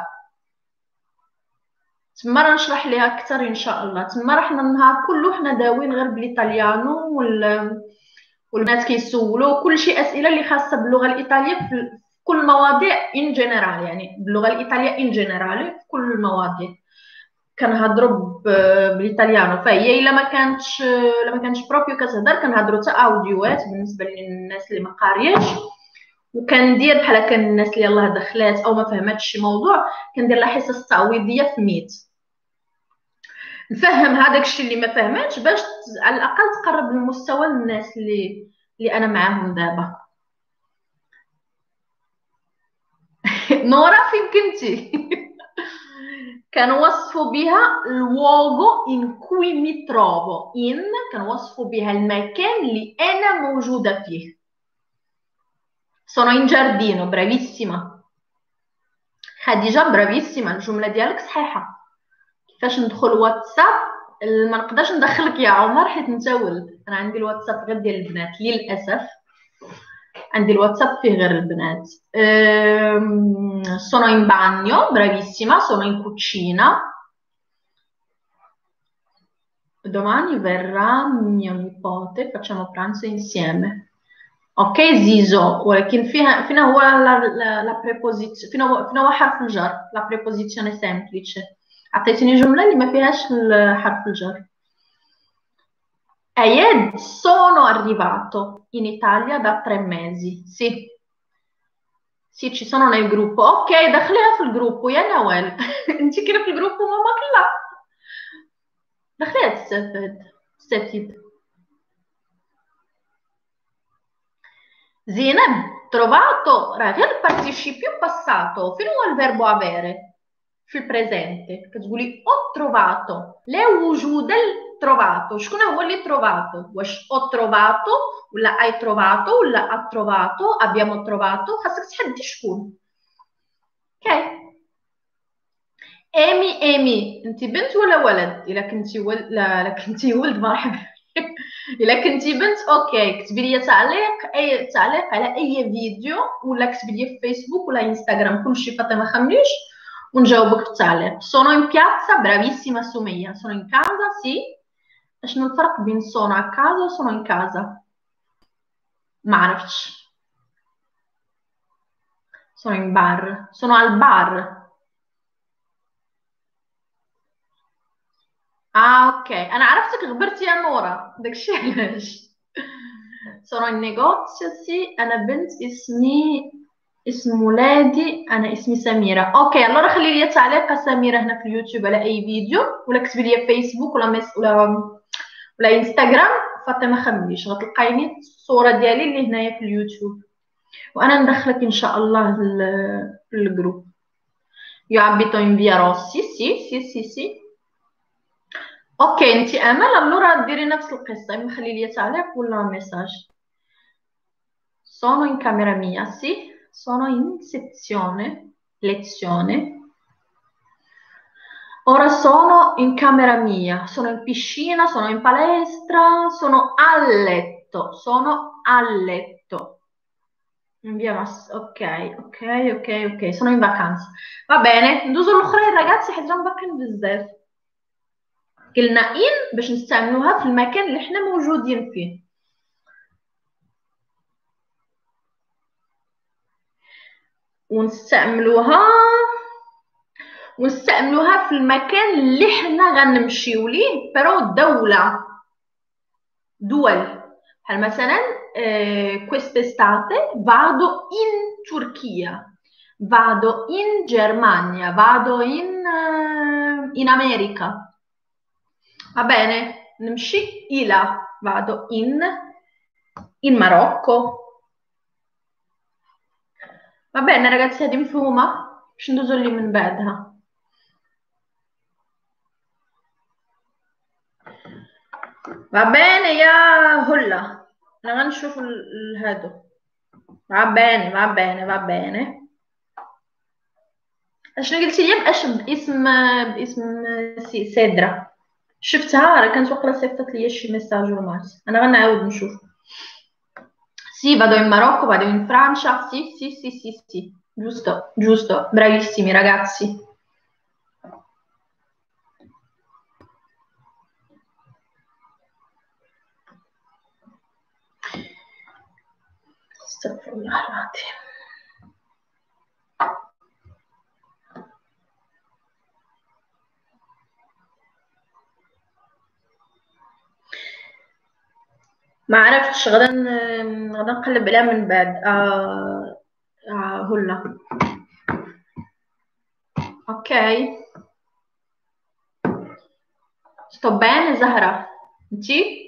تما راه نشرح ليها اكثر ان شاء الله. تما راه حنا النهار كله حنا داويين غير بالايطاليانو، والبنات كيسولوا كلشي اسئله اللي خاصه باللغه الايطاليه في كل المواضيع ان جينيرال، يعني باللغه الايطاليه ان جينيرال في كل المواضيع كنهضروا بالايطاليانو. فهي الا ما كانتش بروبيو كتهضر كنهضروا حتى اوديوات بالنسبه للناس اللي ما قارياش، وكندير بحال هكا الناس اللي يلاه دخلات او ما فهمتش شي موضوع كندير لها حصص تعويضيه في ميت، نفهم هذاك الشيء اللي ما فهمتش باش على الاقل تقرب للمستوى الناس اللي انا معاهم دابا. نورا فين كنتي؟ كنوصفوا بها الوغو ان كوي مي تروفو. ان كنوصفوا بها المكان اللي انا موجوده فيه. sono in giardino. برافيسيما خديجه، برافيسيما، الجمله ديالك صحيحه. كيفاش ندخل واتساب؟ ما نقدرش ندخلك يا عمر حيت انت ولد. انا عندي الواتساب غير ديال البنات للاسف، عندي الواتساب فيه غير البنات. sono in bagno. bravissima. sono in cucina. domani verrà mio nipote, facciamo pranzo insieme. ok زيزو، ولكن فينا هو لا بريبوزيسيون، فينا هو حرف الجر، لا بريبوزيسيون سامبليتش. عطيتيني جمله اللي ما فيهاش حرف الجر. Ayed, sono arrivato in Italia da 3 mesi. Sì, sì, ci sono nel gruppo. Ok, دخليها في الجروب يا نوال. انت كده في الجروب وماما كلها. دخليها تستفيد. Zineb, trovato, غير il passato, fino al verbo avere في البريزنت كتقولي ho trovato ليه وجود trovato شكون هو اللي trovato واش ho trovato ولا hai trovato ولا ha trovato abbiamo trovato خاصك تحدي شكون اوكي ايمي انت بنت ولا ولد الا كنتي ولد لا كنتي ولد مرحبا الا كنتي بنت اوكي كتبي لي تعليق اي تعليق على اي فيديو ولا كتبي لي في فيسبوك ولا انستغرام كلشي فاطمه خميش ونجاوبك في التعليق. Sono in piazza, bravissima Sumia. Sono in casa, sì. شنو الفرق بين sono a casa و sono in casa؟ ما عرفتش. sono in bar. sono al bar. اوكي انا عرفتك غبرتي يا نورة داكشي علاش. sono in negozio sì انا بنت اسم ولادي انا اسمي سميرة. اوكي الله خلي لي تعليق سميرة هنا في اليوتيوب على اي فيديو ولا كتبي لي فيسبوك ولا انستغرام فاطمة خميش غتلقايني الصورة ديالي اللي هنايا في اليوتيوب وانا ندخلك ان شاء الله في الجروب. Io abito in via Rossi sì. اوكي انت امل allora ديري نفس القصه اما خلي لي تعليق ولا ميساج. sono in camera mia sì sono in sezione lezione ora sono in camera mia sono in piscina sono in palestra sono a letto in via ok sono in vacanza va bene ندوزو الاخرين ragazzi حيت غنباقيين بزاف قلنا in باش نستعملوها في المكان اللي احنا موجودين فيه ونستعملوها في المكان اللي احنا غنمشيو ليه برو دول بحال مثلا quest'estate vado in Turchia vado in Germania vado in America va bene نمشي إلى vado in Marocco va bene ragazzi هذه مفهومة باش ندوزو اللي من بعدها va bene يا هلا انا غنشوف هادو va bene اشنو قلتي لي باسم سيدرا شفتها راه كانت واقيلا صيفطت لي شي ميساج ومات انا غنعاود نشوف Sì, vado in Marocco, vado in Francia. Sì. Giusto. Bravissimi ragazzi. ما عرفتش غدا نقلب عليها من بعد هلا اوكي sto bene زهرة انتي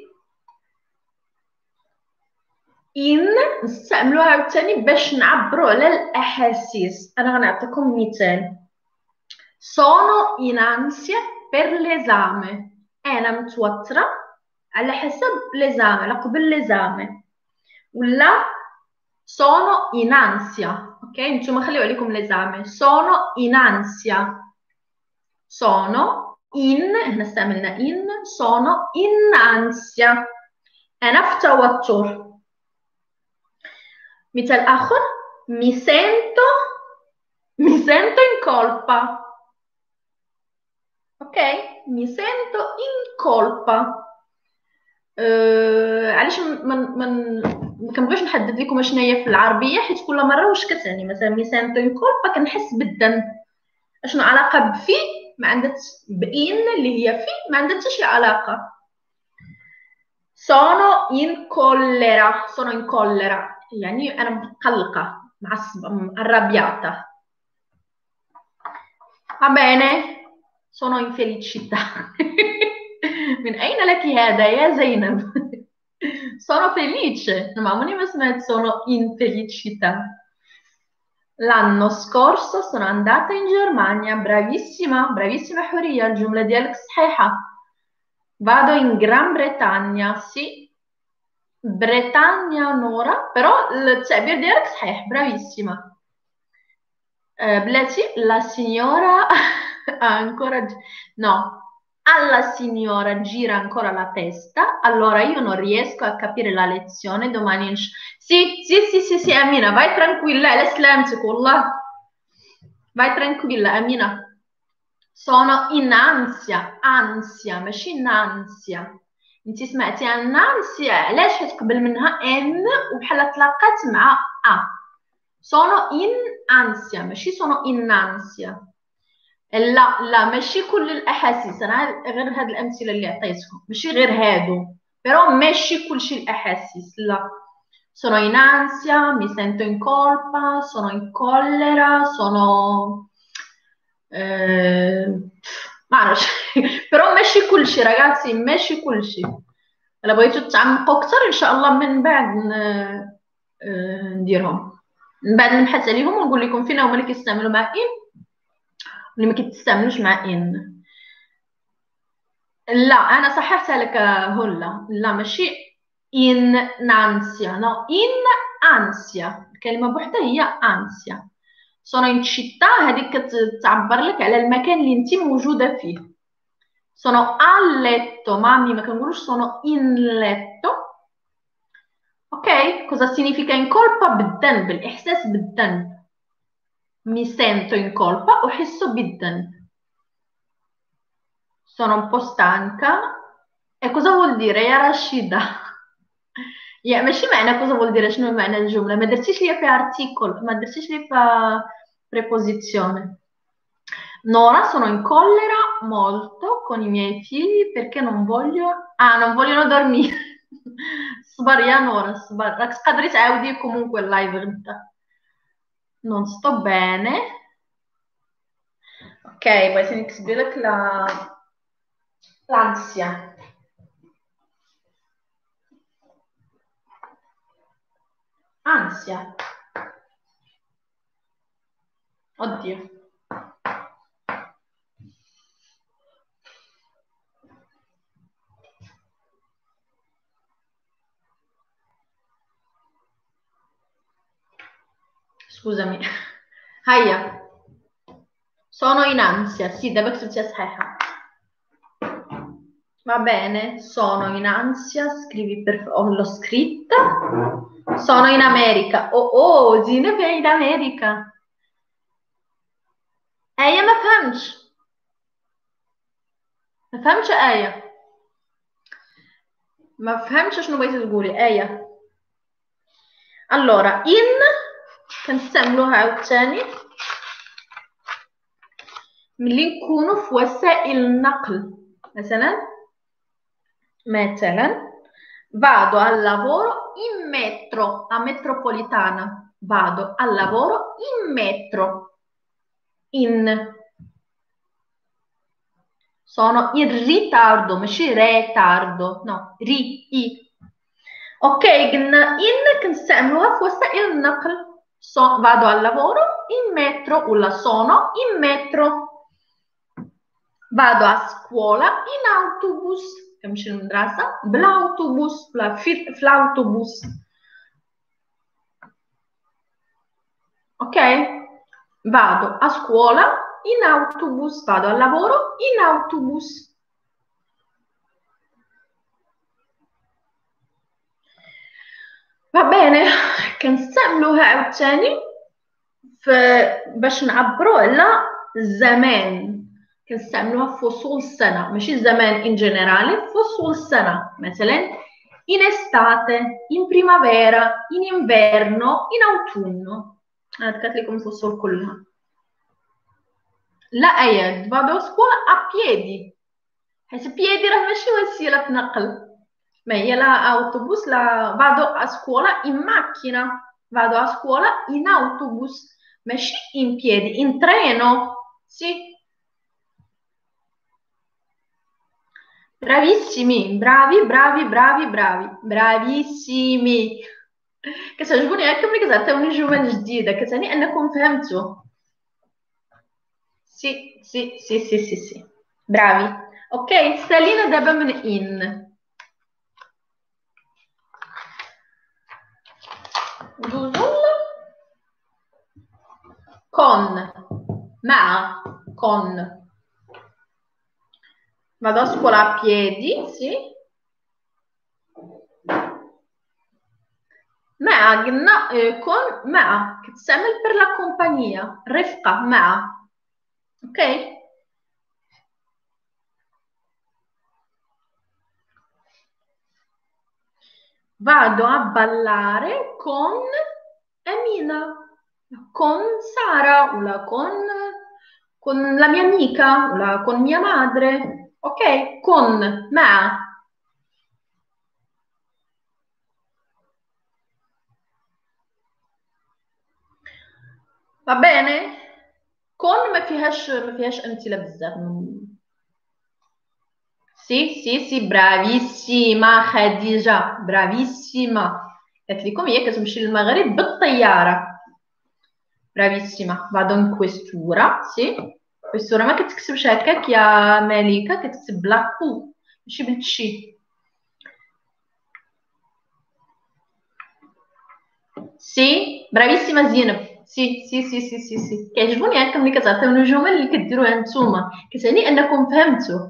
in نستعملوها عاوتاني باش نعبروا على الاحاسيس انا غنعطيكم مثال sono in ansia per l'esame انا متوتره على حسب l'esame على قبل l'esame ولا sono in ansia اوكي نتوما خليو عليكم l'esame sono in ansia sono in هنا استعملنا in sono in ansia انا في توتر مثال اخر mi sento in colpa ok mi sento in colpa علاش ما كنبغيش نحدد لكم شنو هي في العربيه حيت كل مره واش كتعني مثلا مي سانتو ان كولبا كنحس بالذنب اشنو علاقه بفي ما عندها بإن اللي هي في ما عندها حتى شي علاقه sono in collera يعني أنا متقلقة معصبة arrabbiata. Va bene, sono in felicità. من أين لك هذا يا زينب؟ sono felice. ما عمري ما سمعت sono in felicità. L'anno scorso sono andata in Germania. Bravissima, bravissima حورية. الجملة ديالك صحيحة. Vado in Gran Bretagna. Sì. Bretagna Nora, però التعبير ديالك صحيح. Bravissima. بلاتي la signora ha ancora no, alla signora gira ancora la testa, allora io non riesco a capire la lezione domani sì, sì, sì, sì, sì, Amina, vai tranquilla, la سلامتك والله. Vai tranquilla, Amina. Sono in ansia ماشي in ansia. انت سمعتي عن ansia علاش حيت قبل منها ان وبحال تلاقات مع sono in ansia ماشي sono in ansia. لا لا ماشي كل الاحاسيس، انا غير هاد الامثله اللي عطيتكم ماشي غير هادو، però ماشي كل شيء الاحاسيس لا. sono in ansia, mi sento in colpa, sono in collera, sono ما عرفتش. però ماشي كل شيء ragazzi، ماشي كل شيء. الا بغيتو تعمقوا اكثر ان شاء الله من بعد نديرهم، من بعد نبحث عليهم ونقول لكم فين هما اللي كيستعملوا مع ان واللي ما كيتستعملوش مع ان. لا انا صححتها لك هلا، لا ماشي in ansia، no in ansia، الكلمه بوحدها هي ansia. sono in città هذيك كتعبر لك على المكان اللي انت موجوده فيه. sono a letto، مامي ما كنقولوش sono in letto. ok، cosa significa in colpa؟ بالذنب، الاحساس بالذنب. mi sento in colpa احس بالذنب. sono un po' stanca. E cosa vuol dire يا رشيدة؟ يعني ماشي معنى cosa vuol dire، شنو معنى الجملة؟ ما درتيش ليا فيها articolo، ما درتيش ليا فيها preposizione. Nora, sono in collera molto con i miei figli perché non vogliono dormire. صبر يا نورا صبر، راك تقدري تعاودي comunque اللايف غدا. non sto bene. ok poi se نكتب لك l'ansia. ansia. Oddio. Scusami. هيا. sono in ansia. sì deve essere صحيحة. va bene, sono in ansia, scrivi l'ho scritta. sono in America. oh Zineb è in America. آية ما فهمش آية، ما فهمش شنو بغيتي تقولي آية. allora in كنستعملوها عاوتاني ملي نكونوا في وسائل النقل. مثلا vado al lavoro in metro, a metropolitana. vado al lavoro in metro. in sono in ritardo ماشي retardo، no i. ok قلنا in كنستعملوها في وسائل النقل. vado al lavoro in metro ولا sono in metro. vado a scuola in autobus، كنمشي للمدرسة بالأوتوبوس ولا في الأوتوبوس. ok vado a scuola in autobus، vado al lavoro in autobus. va bene، كنستعملوها عاوتاني باش نعبروا على الزمان. كنستعملوها في فصول السنة، ماشي الزمان in generale، فصول السنة. مثلا in estate، in primavera، in inverno، in autunno. أنا ذكرت لكم الفصول كلها. لا أياد vado a scuola a piedi، حيت piedi راه ماشي وسيلة نقل، ما هي لا autobus لا vado a scuola in macchina vado a scuola in autobus ماشي in piedi in treno sì bravissimi bravi bravi bravi bravi bravissimi كتعجبوني هكا ملي كتعطيوني جمل جديدة كتعني أنكم فهمتوا سي سي سي سي سي سي bravi ok سالينا دابا من in جوجل con مع con vado a scuola a piedi sì مع قلنا con مع كتستعمل per la compagnia رفقة مع ok vado a ballare con Emina, con Sara, con la mia amica, con mia madre, ok? Con, مع va bene? Con ما فيهاش أمثلة بزاف sì sì sì bravissima خديجة bravissima قالت لكم هي كتمشي للمغرب بالطيارة bravissima vado in questura sì questura ما كتكتبش هكاك يا مليكة كتكتب بلا كو ماشي بالتشي سي bravissima زينب سي سي سي سي سي سي كيعجبوني هكا ملي كتعطيوني الجمل اللي كديروها نتوما كتعني انكم فهمتوا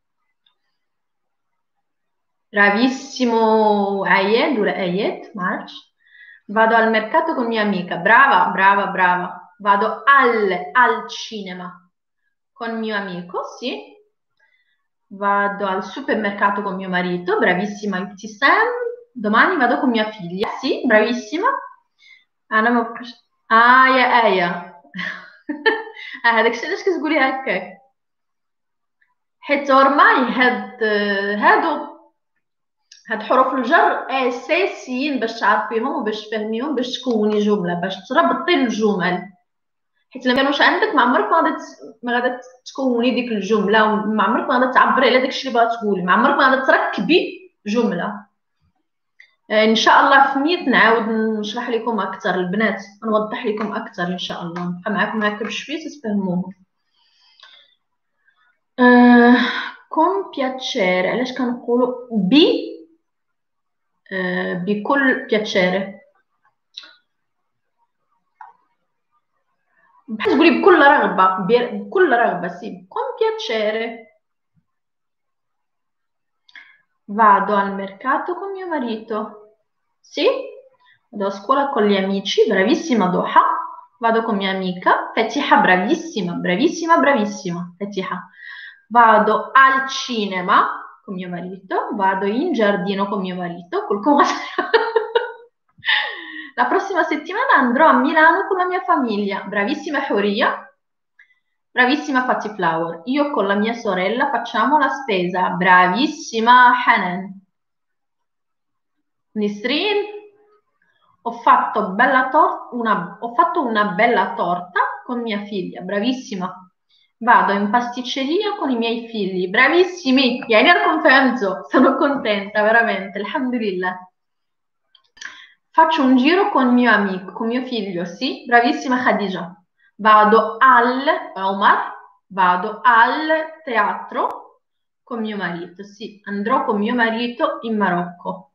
bravissimo عياد ولا اياد ما عرفتش vado al mercato con mia amica brava brava brava vado al cinema con mio amico sì vado al supermercato con mio marito bravissima Ibtisam domani vado con mia figlia sì bravissima انا ما بقاش يا آية هذاك الشيء علاش كتقولي هكاك حيت نورمال هاد حروف الجر اساسيين باش تعرفيهم وباش تفهميهم باش تكوني جمله باش تربطي الجمل حيت لما كانوش عندك ما عمرك ما غادا تكوني ديك الجمله وما عمرك ما غادا تعبري على داكشي اللي بغات تقولي ما عمرك ما غادا تركبي جمله ان شاء الله في ميت نعاود نشرح لكم اكثر البنات نوضح لكم اكثر ان شاء الله نبقى معكم هكا بشويه تتفهموهم كون بياتشير علاش كنقولوا بكل بياتشير بحال تقولي بكل رغبه بكل رغبه سي كون بياتشير vado al mercato con mio marito sì vado a scuola con gli amici bravissima Doha vado con mia amica Fatiha bravissima bravissima bravissima Fatiha vado al cinema con mio marito vado in giardino con mio marito la prossima settimana andrò a Milano con la mia famiglia bravissima Huria bravissima Fatti Flower io con la mia sorella facciamo la spesa bravissima Hanan Nisrin ho fatto una bella torta con mia figlia bravissima vado in pasticceria con i miei figli bravissimi يعني راكم فهمتوا sono contenta veramente alhamdulillah faccio un giro con mio amico con mio figlio sì bravissima Khadija vado al teatro con mio marito sì andrò con mio marito in Marocco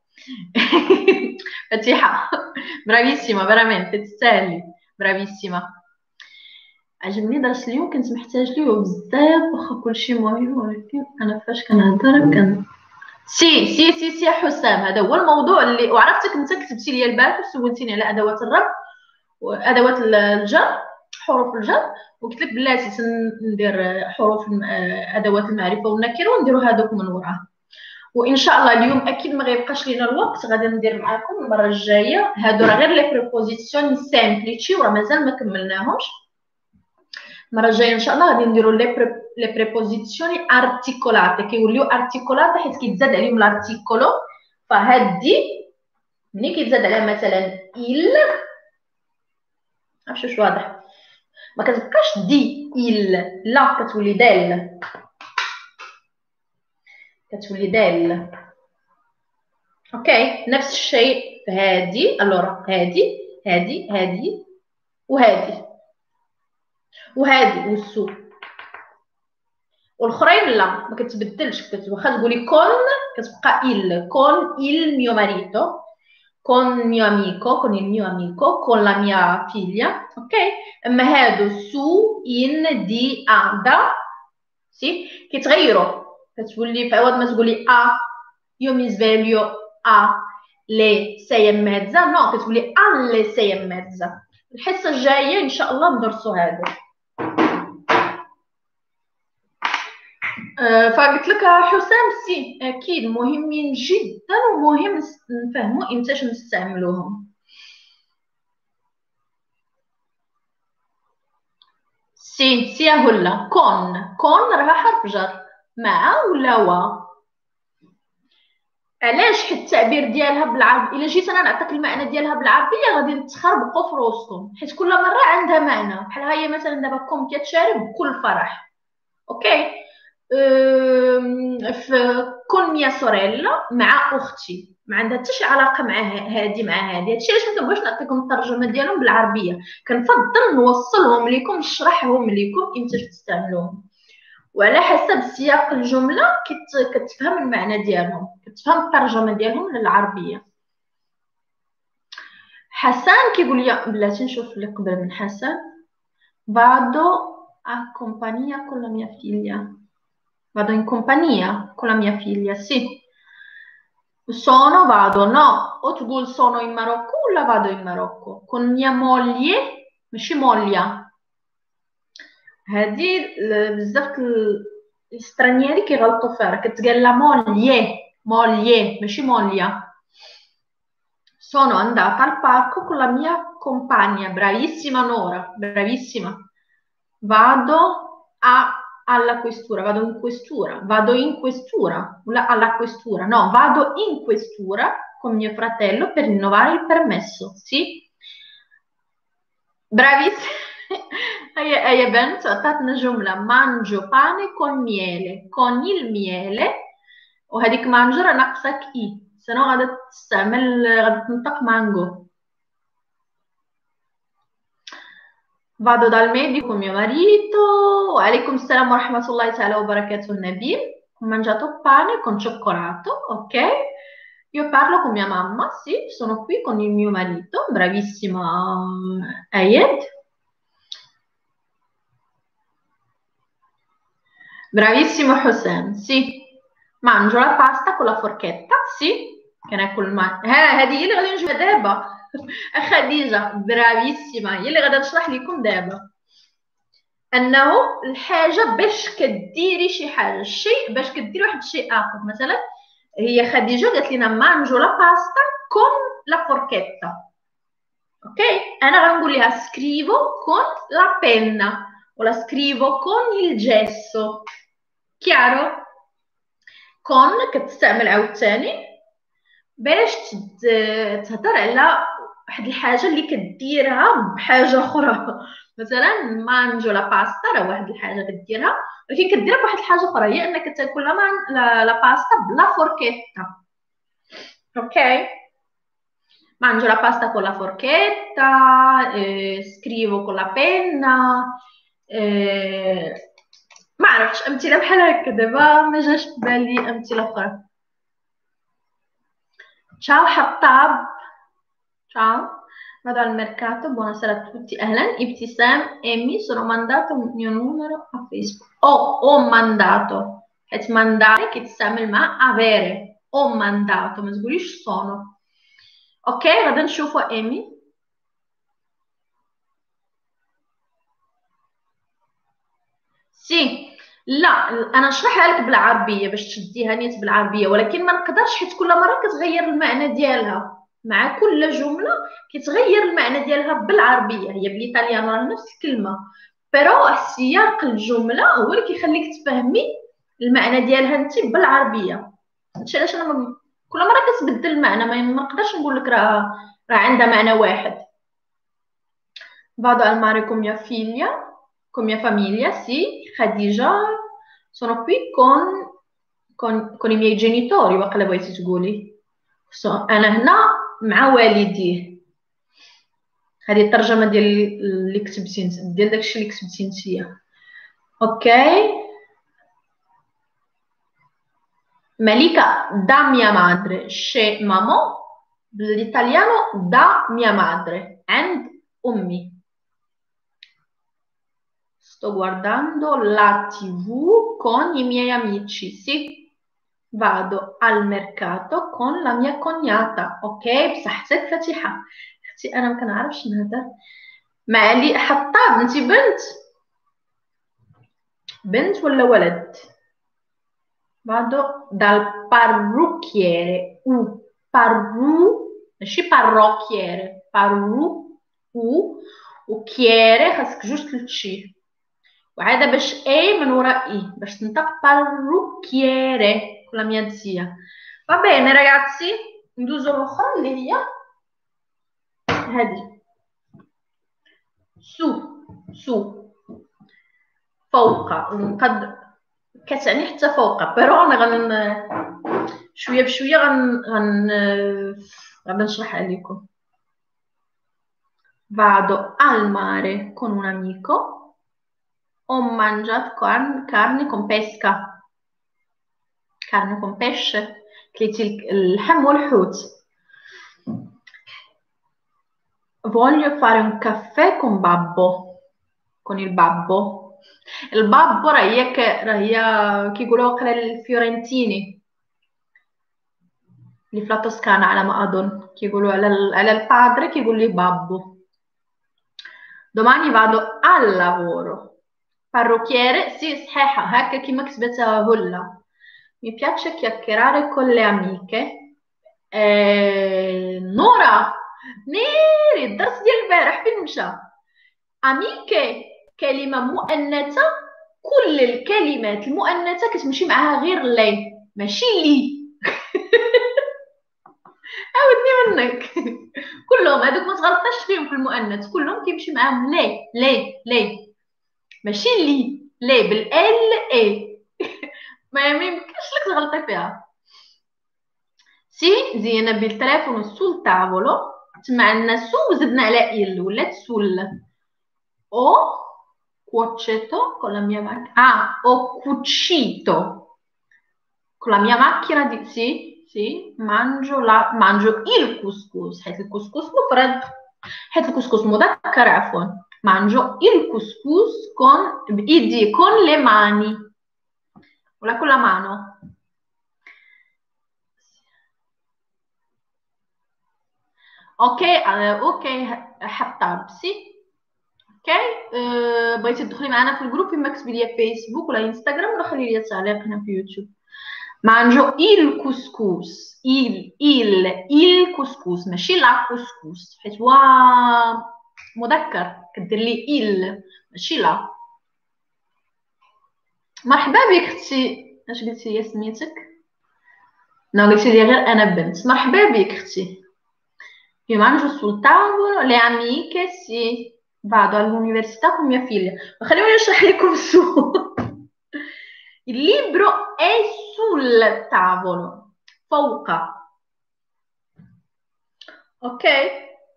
Fatiha bravissima veramente تستاهلي bravissima عجبني درس اليوم كنت محتاج ليه بزاف واخا كلشي مهم ولكن انا فاش كنهضر سي سي سي سي حسام هذا هو الموضوع اللي وعرفتك انت كتبتي لي البارح وسولتيني على ادوات الرفع وادوات الجر حروف الجر وقلت لك بلاتي ندير حروف ادوات المعرفه والنكره ونديروا هذوك من وراه وان شاء الله اليوم اكيد ما غيبقاش لينا الوقت غادي ندير معكم المره الجايه هادو راه غير لي بريبوزيسيون سامبليتشي وراه مازال ما كملناهمش المره الجايه ان شاء الله غادي نديروا لي بريبوزيسيوني ارتيكولات كيوليو ارتيكولات حيت كيتزاد عليهم الارتيكولو فهاد دي ملي كيتزاد عليها مثلا إل، عرفتش واش واضح، ما كتبقاش دي إل، لا كتولي دال، كتولي دال. اوكي نفس الشيء في هادي، الورا هادي هادي هادي وهادي وهادي والسو، والاخرين لا ما كتبدلش، واخا تقولي كون كتبقى إل، كون إل mio marito، con mio amico، con il mio amico، con la mia figlia. Ok, اما هادو سو ان دي ا دا سي كيتغيروا، كتولي في عوض ما تقولي ا io mi sveglio alle 6:30 نو كتولي alle 6:30. الحصه الجايه ان شاء الله ندرسوا هذا. فقلت لك حسام سي اكيد مهمين جدا ومهم نفهموا امتاش نستعملوهم. سي هلا كون راها حرف جر مع ولا و. علاش؟ حيت التعبير ديالها بالعربي الا جيت انا نعطيك المعنى ديالها بالعربيه غادي تخربقوا في روسكم، حيت كل مره عندها معنى. بحال هي مثلا دابا كوم كتشارب بكل فرح. اوكي في كون ميا سوريلا مع اختي ما عندها حتى شي علاقه مع هادي مع هادي. هادشي علاش ما كنبغيش نعطيكم الترجمه ديالهم بالعربيه، كنفضل نوصلهم لكم نشرحهم لكم امتى تستعملوهم، وعلى حسب سياق الجمله كتفهم المعنى ديالهم، كتفهم الترجمه ديالهم للعربيه. حسن كيقول لي بلاتي نشوف لك قبل من حسن. vado a compagnia con la mia figlia. Vado in compagnia con la mia figlia, sì. Sono, vado, no. O تقول sono in Marocco ولا vado in Marocco. Con mia moglie ماشي moglia. هادي بزاف الاسترانياري كيغلطوا فيها، كتقال لا moglie ماشي moglia. Sono andata al parco con la mia compagna. Bravissima Nora, bravissima. Vado alla questura, vado in questura, alla questura, no, vado in questura con mio fratello per rinnovare il permesso, sì? Bravissima. هيا بنت عطاتنا جملة mangio pane con il miele، وهذيك مانجو راه ناقصك اي، سنو غادي تستعمل، غادي تنطق مانجو. vado dal medico con mio marito. وعليكم السلام ورحمة الله تعالى وبركاته النبيل. ho mangiato pane con cioccolato, ok? Io parlo con mia mamma, sì, sono qui con il mio marito. Bravissima Ayed. Bravissimo Hussein, sì. Mangio la pasta con la forchetta, sì. كان اكل مع هذه هي اللي غادي نجيبها دابا. خديجه برافيسيما، هي اللي غادي نشرح لكم دابا انه الحاجه باش كديري شي حاجه، الشيء باش كديري واحد الشيء اخر. مثلا هي خديجه قالت لنا مانجو لا باستا كون لا فوركيتا. اوكي انا غنقول لها سكريفو كون لا بينا ولا سكريفو كون il gesso. chiaro؟ كون كتستعمل عاوتاني باش تهضر على واحد الحاجه اللي كديرها بحاجه اخرى. مثلا مانجو لا باستا راه واحد الحاجه كديرها، ولكن كديرها بواحد الحاجه اخرى، هي انك تاكل لا باستا بلا فوركيتا. اوكي mangio la pasta con la forchetta, scrivo con la penna. ما عرفتش امثله بحال هكا دابا ما جاش في بالي امثله اخرى. ciao حطاب. ciao vado al mercato, buonasera a tutti. اهلا ابتسام ايمي. sono mandato il mio numero a Facebook. ho mandato، حيت mandare كيتستعمل مع avere. ho mandato ما تقوليش sono. اوكي غادي نشوفوا ايمي. سي لا انا نشرحها لك بالعربيه باش تشديها نيت بالعربيه، ولكن ما نقدرش حيت كل مره كتغير المعنى ديالها، مع كل جمله كيتغير المعنى ديالها بالعربيه. هي بالايطاليان راه نفس الكلمه، بيرو سياق الجمله هو اللي كيخليك تفهمي المعنى ديالها انت بالعربيه. هادشي علاش انا كل مره كتبدل المعنى، ما نقدرش نقول لك راه عندها معنى واحد. vado al mare con mia famiglia, sì. خديجة sono qui con i miei genitori وقيلا بغيتي تقولي انا هنا مع والديه. هذه الترجمه ديال اللي كتبتي ديال داكشي اللي كتبتي نتيا. اوكي. ملكة da mia madre chez maman بالإيطاليانو da mia madre عند أمي. Sto guardando la TV con i miei amici, sì. Vado al mercato con la mia cognata. اوكي بصح حتى الفاتحة اختي انا ما كنعرفش نهضر مع لي حطاب. انت بنت ولا ولد؟ vado dal parrucchiere ماشي parrucchiere وكيري خاصك جوج تلتشي وعاده باش اي من وراء اي باش تنطق parrucchiere con la mia zia. Va bene ragazzi, ندوزو الاخرى اللي هي هذه سو فوق. نقد كتعني حتى فوق بيرون شويه بشويه غادي نشرحها لكم. vado al mare con un amico, ho mangiato carne con pesca. carne con pesce كليتي اللحم والحوت. voglio fare un caffè con il babbo. البابو راه هي كيقولوها قرا الفيورنتيني اللي في توسكانا على ما اظن كيقولوا على البادري كيقول لي بابو. domani vado al lavoro. parrucchiere sì صحيحه هكا كيما كتبتها هلا. mi piace chiacchierare con le amiche. نورا نيري الدرس ديال البارح فين مشى؟ amiche كلمه مؤنثه. كل الكلمات المؤنثه كتمشي معها غير لي ماشي لي. عاودني منك. كلهم هذوك ما تغلطش فيهم في المؤنث كلهم كيمشي معاهم لي ماشي لي بالال اي. ما يمكنش لك تغلطي فيها. سي زينه بالتليفون sul tavolo تما عندنا سو وزدنا على ال ولات سول. او cuocito con la mia macchina. ho cucito con la mia macchina di sì mangio il couscous حيت الكسكس مفرد حيت الكسكس مذكر عفوا. mangio il couscous con بايدي con le mani ولا con la mano. اوكي حطاب سي. اوكي بغيتي تدخلي معنا في الجروب اما كتبي لي فيسبوك ولا انستغرام ولا خلي لي تعليق هنا في يوتيوب. mangio il couscous il couscous ماشي لا couscous حيت هو مذكر كدير لي il ماشي لا. مرحبا بك اختي. اش قلتي لي سميتك؟ قلتي لي غير انا بنت. مرحبا بك اختي. io mangio sul tavolo le amiche sì. vado all'università con mia figlia. خليني نشرح لكم سو. il libro è sul tavolo فوق. اوكي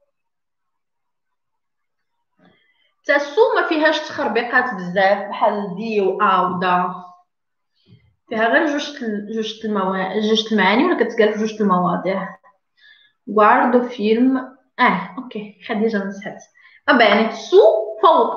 تاسو ما فيهاش تخربيقات بزاف بحال دي و دا فيها غير جوج المعاني ولا كتقال في جوج المواضيع. guardo film اوكي خديجه مسحت. يعني سو فوق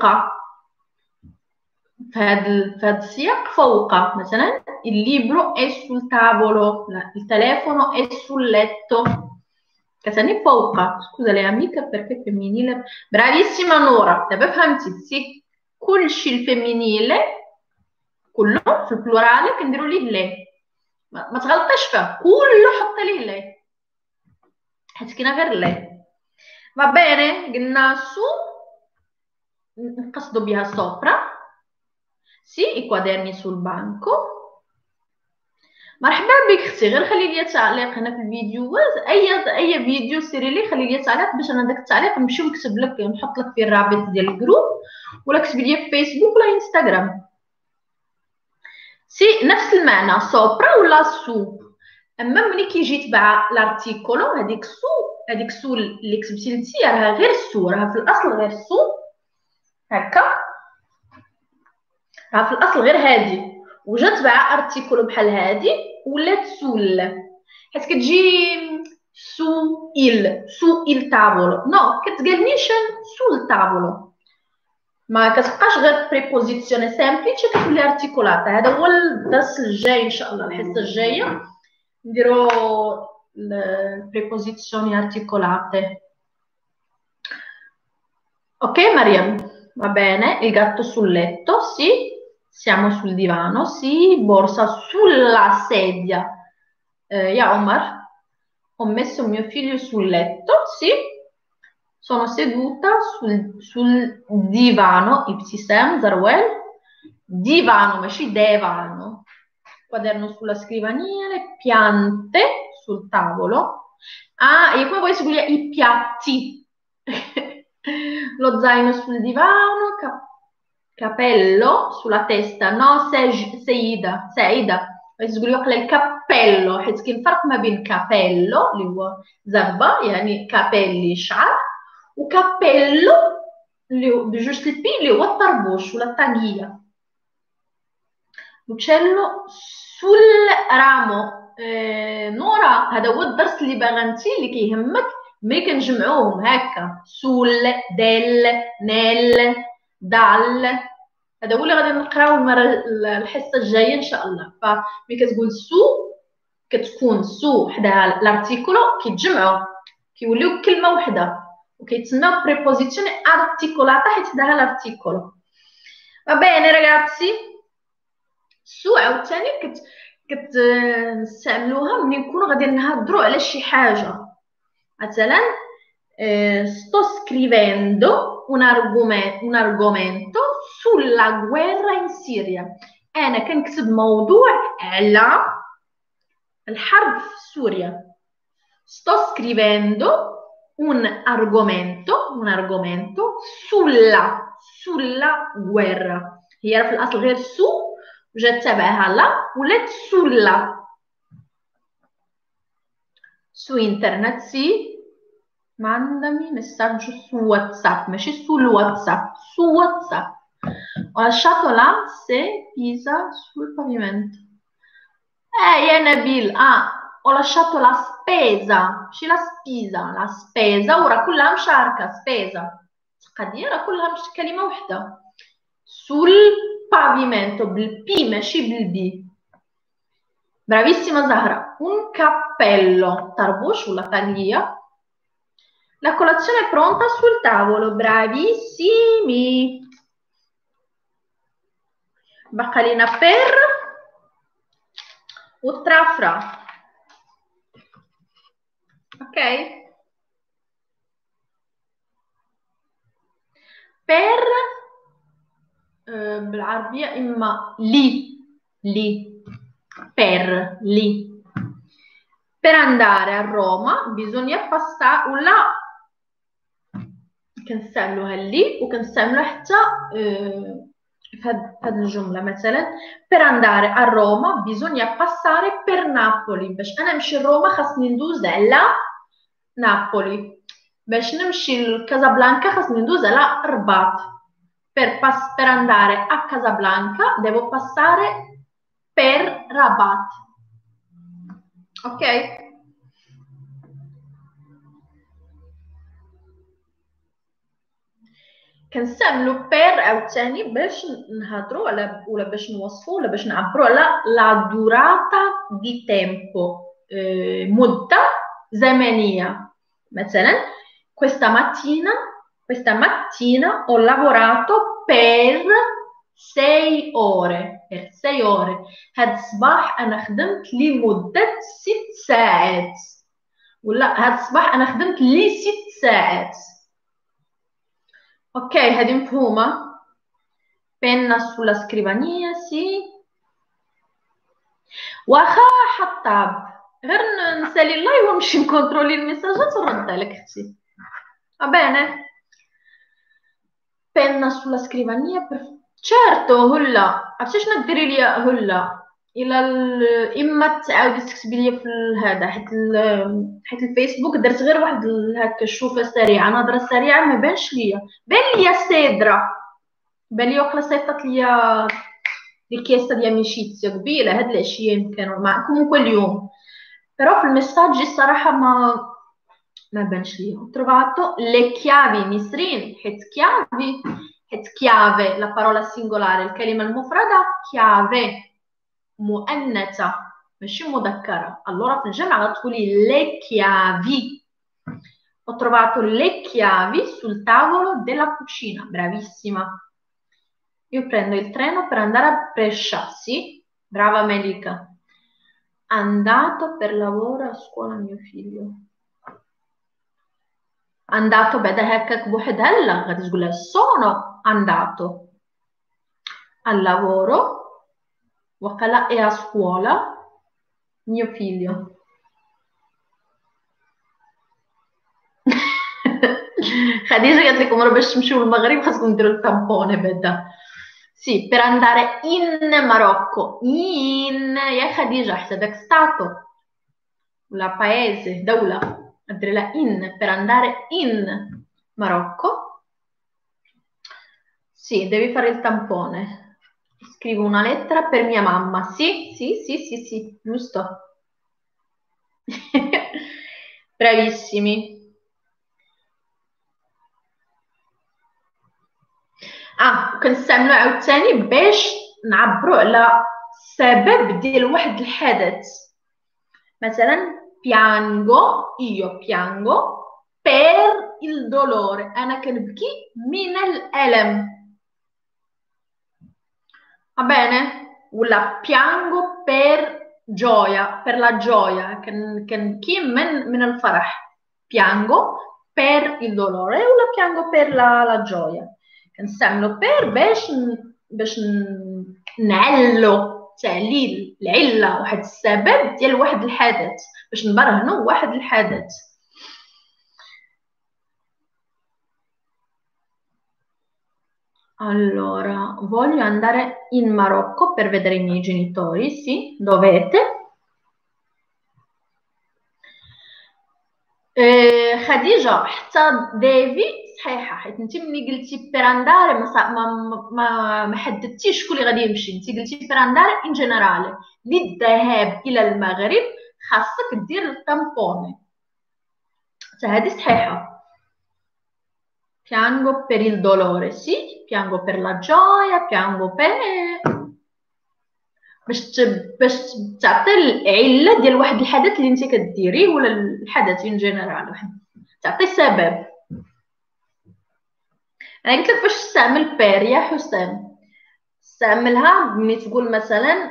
في هذا السياق فوق. مثلا il libro è sul tavolo il telefono è sul letto كتعني فوق. scusa le amiche perché femminile. bravissima نورا دابا فهمتي سي كلشي الفيمينيل كله في البلورال كنديروا ليه لي ما تغلطيش فيه كله حطي ليه لي حيت كاينه غير لي. va bene قلنا سو نقصدوا بها sopra. sì i quaderni sul banco. مرحبا بك اختي، غير خلي لي تعليق هنا في الفيديوهات، اي فيديو سيري لي خلي لي تعليق باش انا داك التعليق نمشي ونكتب لك، نحط لك فيه الرابط ديال الجروب، ولا كتب لي في فيسبوك ولا انستغرام. سي نفس المعنى سوبرا ولا سو. اما ملي كيجي تبع لارتيكولو هذيك سو اللي كتبتي انتي راها غير سو، راها في الاصل غير سو هكا، راها في الاصل غير هادي، وجات تبع ارتيكولو بحال هادي ولات سول، حيت كتجي سو إل تابولو، نو كتقالنيش سول تابولو، ما كتبقاش غير بريبوزيسيون سامبليتش، كتولي ارتيكولات. هذا هو الدرس الجاي ان شاء الله، الحصه الجايه نديرو البريبوزيسيوني articolate. Ok Mariam, va bene, il gatto sul letto, sì, siamo sul divano, sì, borsa sulla sedia. Ya Omar, ho messo mio figlio sul letto, sì, sono seduta sul divano, ipsisem, zarwel, divano, ماشي devano, quaderno sulla scrivania, le piante sul tavolo. Ah, e come vuoi seguire i piatti? Lo zaino sul divano, capello sulla testa. No, Seida, بغيت تقولي واقيلا الكابيلو، حيت كاين فرق ما بين كابيلو اللي هو زغبه يعني كابيلي شعر، وكابيلو اللي هو بجوج البي اللي هو الطربوش ولا الطاقيه. وتشيلو سول رامو. نورا، هذا هو الدرس اللي باغا انتي اللي كيهمك ملي كنجمعوهم هكا، سول ديل نيل دال، هذا هو اللي غادي نقراو الحصه الجايه ان شاء الله. فملي كتقول سو كتكون سو حداها الارتيكولو كيتجمعوا كيوليو كلمه وحده، وكيتسماو بريبوزيسيوني ارتيكولاتا حيت حداها الارتيكولو. va bene ragazzi، سو عاوتاني كتستعملوها ملي نكونوا غادي نهضروا على شي حاجه. مثلا sto scrivendo un argomento sulla guerra in Siria. انا كنكتب موضوع على الحرب في سوريا. sto scrivendo un argomento sulla guerra. هي في الاصل غير سو وجات تبعها لا ولات سولا. su internet sì, mandami messaggio su WhatsApp, ماشي sul WhatsApp, su WhatsApp. Ho lasciato la pisa sul pavimento. يا نبيل، ho lasciato la spesa، ماشي la spesa وراه كلها مشاركة spesa، قضية راه كلها مش كلمة وحدة. sul pavimento بالبي ماشي بالبي. Bravissima Zahra. Un cappello, tarbush ولا taglia. La colazione è pronta sul tavolo. Bravissimi. Baccalina per والترافرة. Ok? Per بالعربية إما لي per lì. Per andare a Roma bisogna passare ولا كنستعملوها لي وكنستعملوها حتى في هاد الجملة. مثلا per andare a Roma bisogna passare per Napoli. باش انا نمشي لروما خاصني ندوز على نابولي. باش نمشي لكازابلانكا خاصني ندوز على الرباط. per andare a Casablanca devo passare per Rabat. Ok? كنستعملو بير عاوتاني باش نهضروا على ولا باش نوصفوا ولا باش نعبروا على لا دوراتا دي تيمبو، مده زمنيه. مثلا questa mattina ho lavorato per 6 ore. هاد الصباح انا خدمت لمده 6 ساعات، ولا هاد الصباح انا خدمت لي 6 ساعات. Ok, هذه مفهومة. penna sulla scrivania, sì. واخا حطاب غير نسالي اللايف ونمشي نكونترولي الميساجات ونرد لك اختي. va bene. penna sulla scrivania certo هلا عرفتي شنو ديري لي هلا الى اما تعاودي تكتبي لي في هذا حيت الفيسبوك درت غير واحد هكا شوفه سريعه نظره سريعه ما بانش ليا بان ليا سيدرا بان ليا وقيلا صيفطت ليا ريكيستا ديال ميشيتسيا قبيله هاد العشيه كانوا معكم كل يوم però في الميساج الصراحه ما بانش ليا. Ho trovato le chiavi نسرين حيت chiave la parola singolare الكلمه المفرده chiave مؤنثه ماشي مذكره allora في الجمع غتقولي le chiavi. Ho trovato le chiavi sul tavolo della cucina. Bravissima. Io prendo il treno per andare a Brescia. Sì, brava Melika. Andato per lavoro a scuola mio figlio. andato بدا هكاك بوحد هلا غادي تقول لها sono andato al lavoro وقال e a scuola mio figlio. خديجة قالت لكم راه باش تمشيو للمغرب خاصكم ديروا التامبون بعدا. sì per andare in Marocco in يا خديجة حسابك stato ولا paese دولة ادري لا in per andare in Marocco. sì devi fare il tampone. scrivo una lettera per mia mamma. sì giusto. bravissimi. كنستعملو عاوتاني باش نعبرو على سبب ديال واحد الحدث. مثلا piango io piango per il dolore أنا كنبكي من الألم. va bene. ولا piango per gioia per la gioia كنبكي من الفرح. piango per il dolore ولا piango per la gioia. كنستعملو per باش نعلو تعليل العله واحد السبب ديال واحد الحدث باش نبرهنوا واحد الحدث. allora voglio andare in Marocco per vedere i miei genitori. sì dovete. خديجه حتى ديفي صحيحه حيت انت ملي قلتي بيراندار ما حددتيش شكون اللي غادي يمشي. انت قلتي بيراندار ان جنرال للذهاب الى المغرب خاصك دير التامبوني حتى هذه صحيحه. piango per il dolore. sì piango per la gioia piango per باش تعطي العله ديال واحد الحدث اللي انت كديريه ولا الحدث ان جنرال تعطي سبب. انا قلت لك باش تستعمل بير يا حسام استعملها ملي تقول مثلا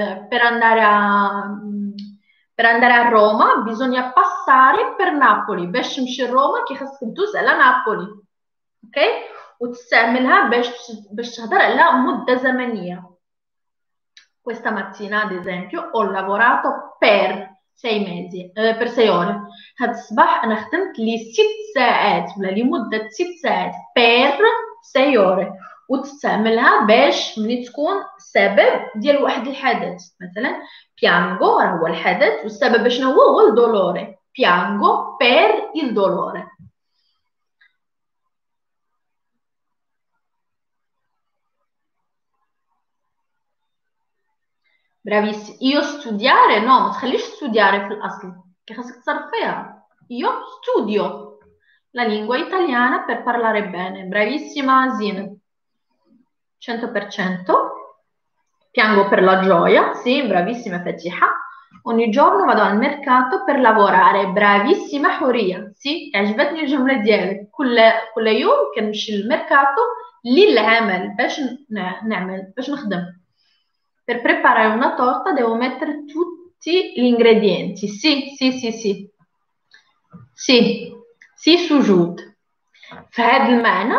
per andare a Roma bisogna passare per Napoli باش تمشي لروما خاصك تدوز على نابولي. اوكي. وتستعملها باش تهضر على مده زمنيه. questa mattina ad esempio ho lavorato per 6 mesi per 6 ore. هاد الصباح انا خدمت لي 6 ساعات ولا لمده 6 ساعات per 6 ore. وتستعملها باش ملي تكون سبب ديال واحد الحدث. مثلا piango هو الحدث والسبب شنو هو الدولوري. piango per il dolore. bravissimi. io studiare no ما تخليش studiare في الأصل خاصك تصرف فيها. io studio la lingua italiana per parlare bene. bravissima Zin. 100%. piango per la gioia. sì bravissima Fatiha. ogni giorno vado al mercato per lavorare. bravissima Huria. sì عجبتني الجملة ديالك. كل يوم كنمشي للميركاتو للعمل باش نعمل باش نخدم. Per preparare una torta devo mettere tutti gli ingredienti. sì سجود. فهذا المعنى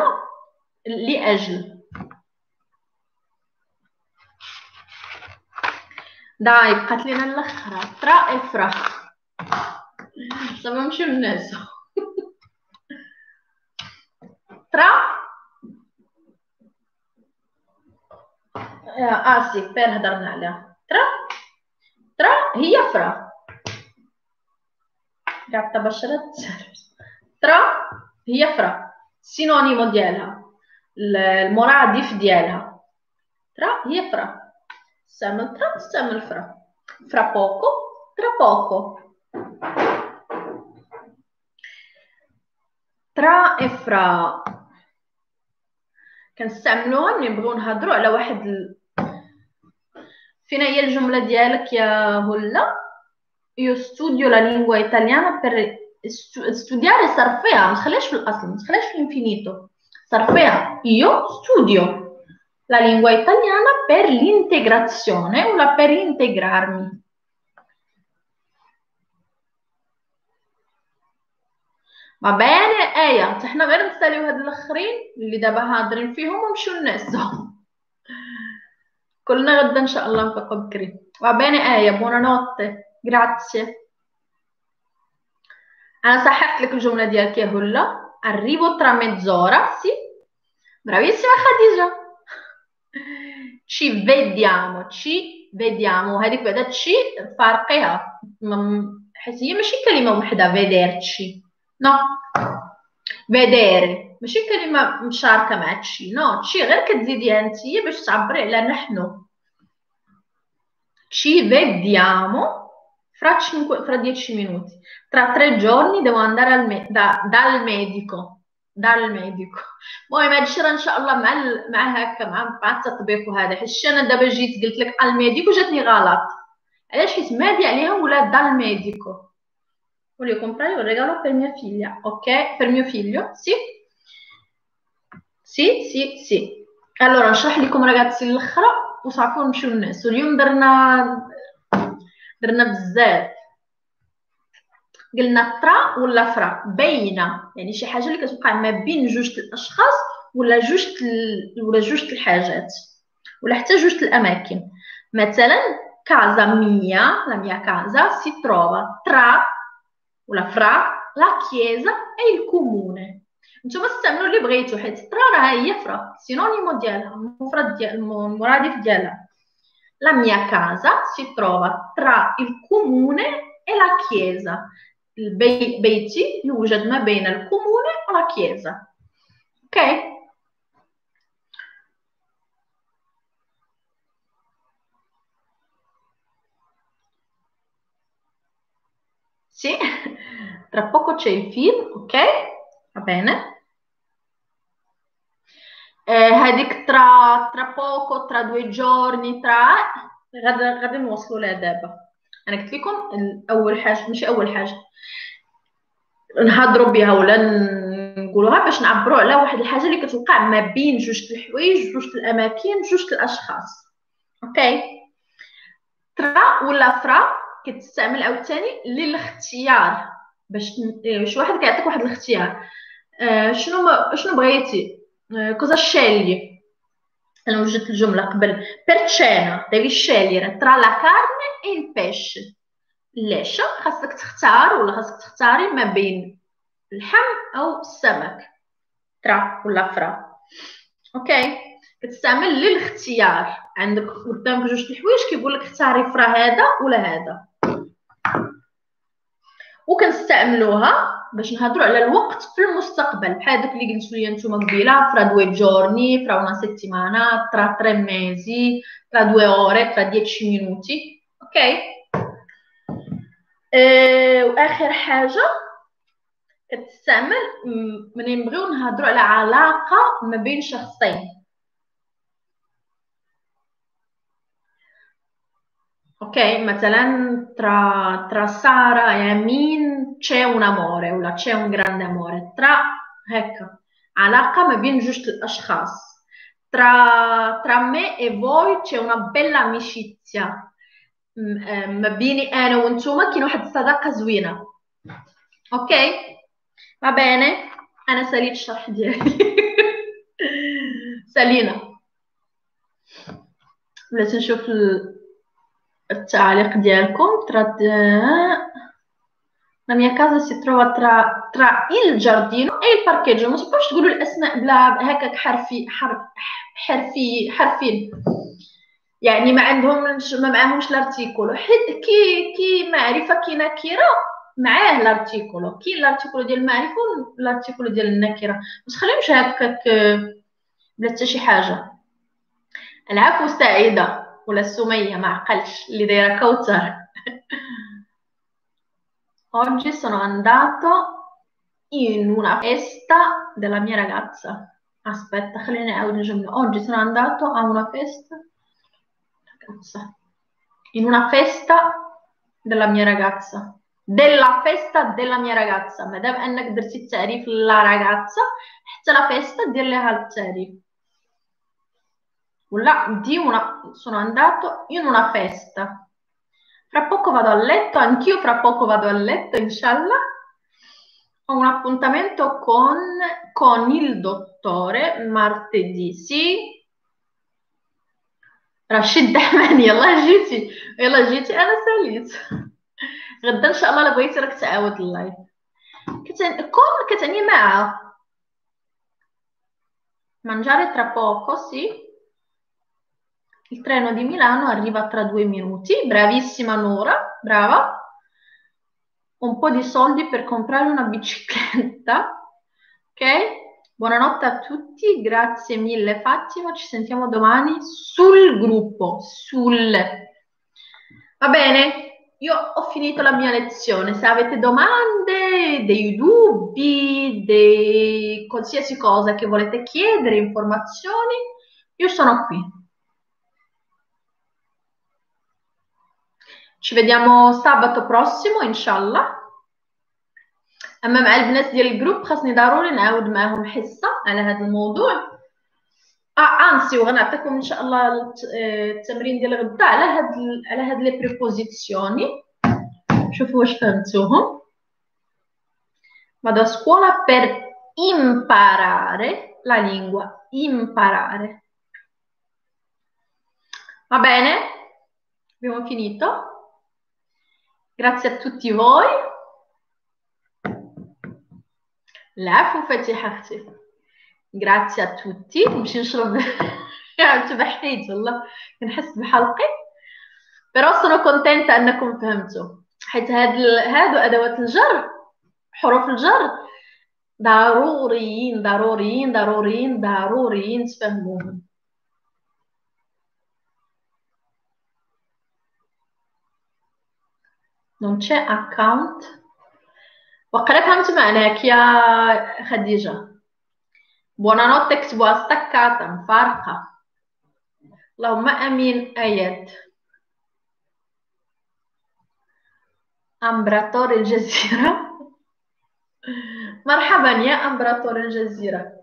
لأجل. داي بقات لينا الاخرى ترا افرا صافي نمشيو للناس ترا اسي بير هضرنا عليها ترا هي فرا قاعده بشرت ترا هي فرا سينونيمو ديالها المرادف ديالها ترا هي فرا استعمل ترا استعمل فرا فرا بوكو ترا بوكو ترا افرا كنستعملوها ملي نبغيو نهضروا على واحد فين هي الجمله ديالك يا هلا io studio la lingua italiana per studiare صار فيها ما تخليش في الاصل ما تخليش في الانفينيتو صار فيها io studio la lingua italiana per l'integrazione ولا per integrarmi ما bene ايه حنا غير نساليو هاد الاخرين اللي دابا هاضرين فيهم ونمشيو للناس كلنا غدا ان شاء الله نفيقوا بكري va bene ايه buonanotte grazie انا صححت لك الجمله ديالك يا هلا arrivo tra mezz'ora sì bravissima خديجه ci vediamo هذيك بعدا تشي فارقيها حيت هي ماشي كلمه وحده vederci نو vedere ماشي كلمه مشاركه مع تشي نو تشي غير كتزيديها انتيا باش تعبري على نحن ci vediamo fra 10 minuti tra 3 giorni devo andare dal medico المهم هاد الشيء راه ان شاء الله مع هكا مع التطبيق وهذا حيت انا دابا جيت قلت لك الميديكو جاتني غلط علاش حيت مادي عليها ولا dal medico voglio comprare un regalo per mia figlia ok per mio figlio sì allora نشرح لكم ragazzi الاخرى وصافي نمشيو للناس اليوم درنا بزاف قلنا ترا ولا فرا بينه يعني شي حاجه اللي كتوقع ما بين جوج الاشخاص ولا جوج الحاجات ولا حتى جوج الاماكن مثلا casa mia la mia casa si trova tra ولا فرا la chiesa e il comune نتوما استعملوا اللي بغيتو حيت ترا راه هي فرا سينونيمو ديالها المفرد ديال المرادف ديالها la mia casa si trova tra il comune e la chiesa بيتي يوجد ما بين الكومونه ولا chiesa ok sì tra poco c'è il film ok va bene هذيك tra poco tra 2 giorni tra غادي نوصلوا لها دابا انا قلت لكم اول حاجه ماشي اول حاجه نهضروا بها ولا نقولوها باش نعبروا على واحد الحاجه اللي كتوقع ما بين جوج الحوايج جوج الاماكن جوج الاشخاص اوكي ترا ولا فرا كتستعمل عاوتاني للاختيار باش شي واحد كيعطيك واحد الاختيار شنو بغيتي cosa scegli انا وجدت الجمله قبل per cena devi scegliere tra la carne e il pesce العشاء خاصك تختار ولا خاصك تختاري ما بين اللحم او السمك ترا ولا فرا اوكي كتستعمل للاختيار عندك قدامك جوج الحوايج كيقول لك اختاري فرا هذا ولا هذا وكنستعملوها باش نهضروا على الوقت في المستقبل بحال داك اللي قلتوا لي نتوما قبيله fra 2 giorni fra una settimana tra 3 mesi tra 2 ore tra 10 minuti اوكي واخر حاجه كتستعمل ملي نبغيو نهضروا على علاقه ما بين شخصين ok مثلا tra Sara e Amin c'è un amore ولا c'è un grande amore tra هكا علاقة ما بين جوج الأشخاص tra me e voi c'è una bella amicizia ما بيني أنا وانتوما كاين واحد الصداقة زوينة اوكي va bene أنا ساليت الشرح ديالي سالينا بلاتي نشوف التعليق ديالكم la mia casa si trova tra il giardino e il parcheggio. ما تبقاوش تقولوا الاسماء بلا هكاك حرفين، يعني ما معاهمش لارتيكولو، حيت كي معرفه كي نكره معاه لارتيكولو، كاين لارتيكولو ديال المعرفه والارتيكولو ديال النكره، ما تخليهمش هكاك بلا حتى شي حاجه. العفو سعيده ولا سميه، ما عقلش اللي دايره كوثر. Oggi sono andato in una festa della mia ragazza. Aspetta, خليني أعود الجملة. Oggi sono andato a una festa in una festa della mia ragazza. Della festa della mia ragazza. ما دام أنك درتي التعريف لا ragazza، حتى la festa دير لها التعريف. ولا di una sono andato in una festa. Fra poco vado a letto, anch'io fra poco vado a letto, inshallah. Ho un appuntamento con il dottore martedì. Sì. رشيد دحماني، يلا جيتي انا ساليت. غدا ان شاء الله لا بغيتي راك تعاود اللايف. كتعني مع mangiare tra poco, sì. Il treno di Milano arriva tra 2 minuti. Bravissima Nora, brava. Un po' di soldi per comprare una bicicletta. Ok? Buonanotte a tutti, grazie mille Fatima, ci sentiamo domani sul gruppo, Va bene, io ho finito la mia lezione, se avete domande, dei dubbi, qualsiasi cosa che volete chiedere, informazioni, io sono qui. Ci vediamo sabato prossimo, inshallah. اما مع البنات ديال الجروب خاصني ضروري نعاود معاهم حصه على هذا الموضوع. نسيو غنعطيكم ان شاء الله التمرين ديال غدا على هاد لي بريبوزيسيوني. شوفوا واش فهمتوهم. Vado a scuola per imparare la lingua. Imparare. Va bene? Abbiamo finito. Grazie a tutti voi. العفو فاتحة أختي. Grazie a tutti. نمشي نشرب تبحيت والله كنحس بحلقي. però sono contenta أنكم فهمتوا، حيت هادو أدوات الجر، حروف الجر ضروريين ضروريين ضروريين ضروريين تفهموهم. non c'è account. وقرا فهمت معناك يا خديجة. buonanotte اكتبوها staccata مفارقة. اللهم امين. اياد امبراطور الجزيرة. مرحبا يا امبراطور الجزيرة.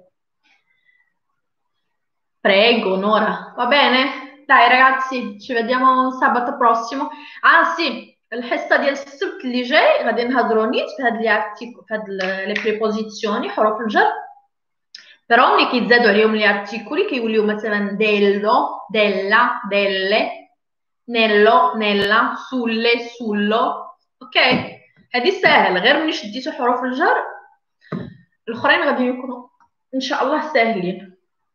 prego Nora. Va bene? Dai ragazzi, ci vediamo sabato prossimo. sì, الحصه ديال السبت اللي جاي غادي نهضروا نيت في هاد لي بريبوزيسيوني حروف الجر، però ملي كيتزادوا عليهم لي ارتيكولي كيوليو مثلا ديلو ديلا ديلي نيلو نيلا سولي سولو. اوكي هذه ساهل، غير ملي شديتو حروف الجر الاخرين غادي يكونوا ان شاء الله ساهلين.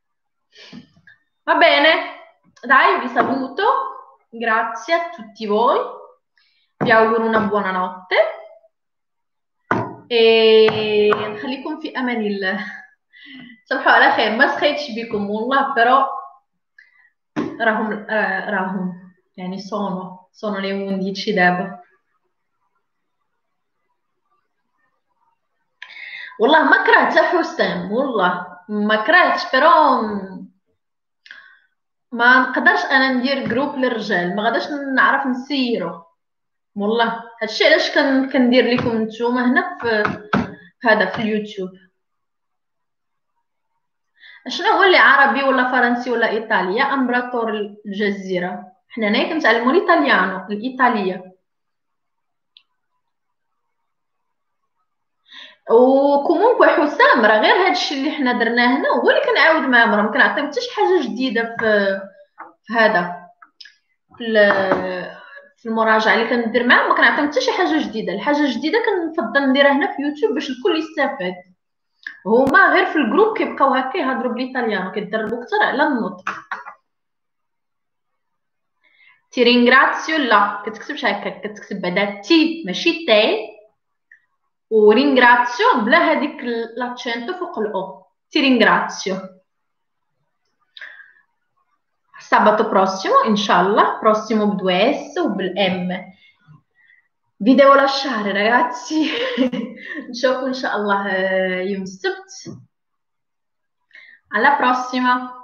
va bene, dai vi saluto, grazie a tutti voi, vi auguro una buona notte e نخليكم في امان الله. تصبحوا على خير. ما سخيتش بكم والله، però راهم يعني sono le 11 دابا. والله ما كرهت حسام، والله ما كرهتش، però ما نقدرش انا ندير جروب للرجال، ما غاداش نعرف نسيرو والله. هادشي علاش كندير لكم نتوما هنا في اليوتيوب. شنو هو اللي عربي ولا فرنسي ولا ايطالي يا امبراطور الجزيره؟ حنا هنايا كنتعلموا الايطاليانو الايطاليه. وكومونكو حسام راه غير هادشي اللي حنا درناه هنا هو اللي كنعاود معاه، راه ما كنعطيهم حتى شي حاجه جديده في هذا في المراجعه اللي كندير معاهم ما كنعطيهم حتى شي حاجه جديده. الحاجه الجديده كنفضل نديرها هنا في يوتيوب باش الكل يستافد. هما غير في الجروب كيبقاو هكا يهضروا بالايطاليان وكيدربوا اكثر على النطق. تي رينغراتسيو لا كتكتبش هكا، كتكتب بعدا تي ماشي تي، ورينغراتسيو بلا هذيك لاتشينتو فوق الاو. تي رينغراتسيو. sabato prossimo ان شاء الله. prossimo بدو اس وبالام. vi devo lasciare ragazzi. نشوفكم ان شاء الله يوم السبت. alla prossima.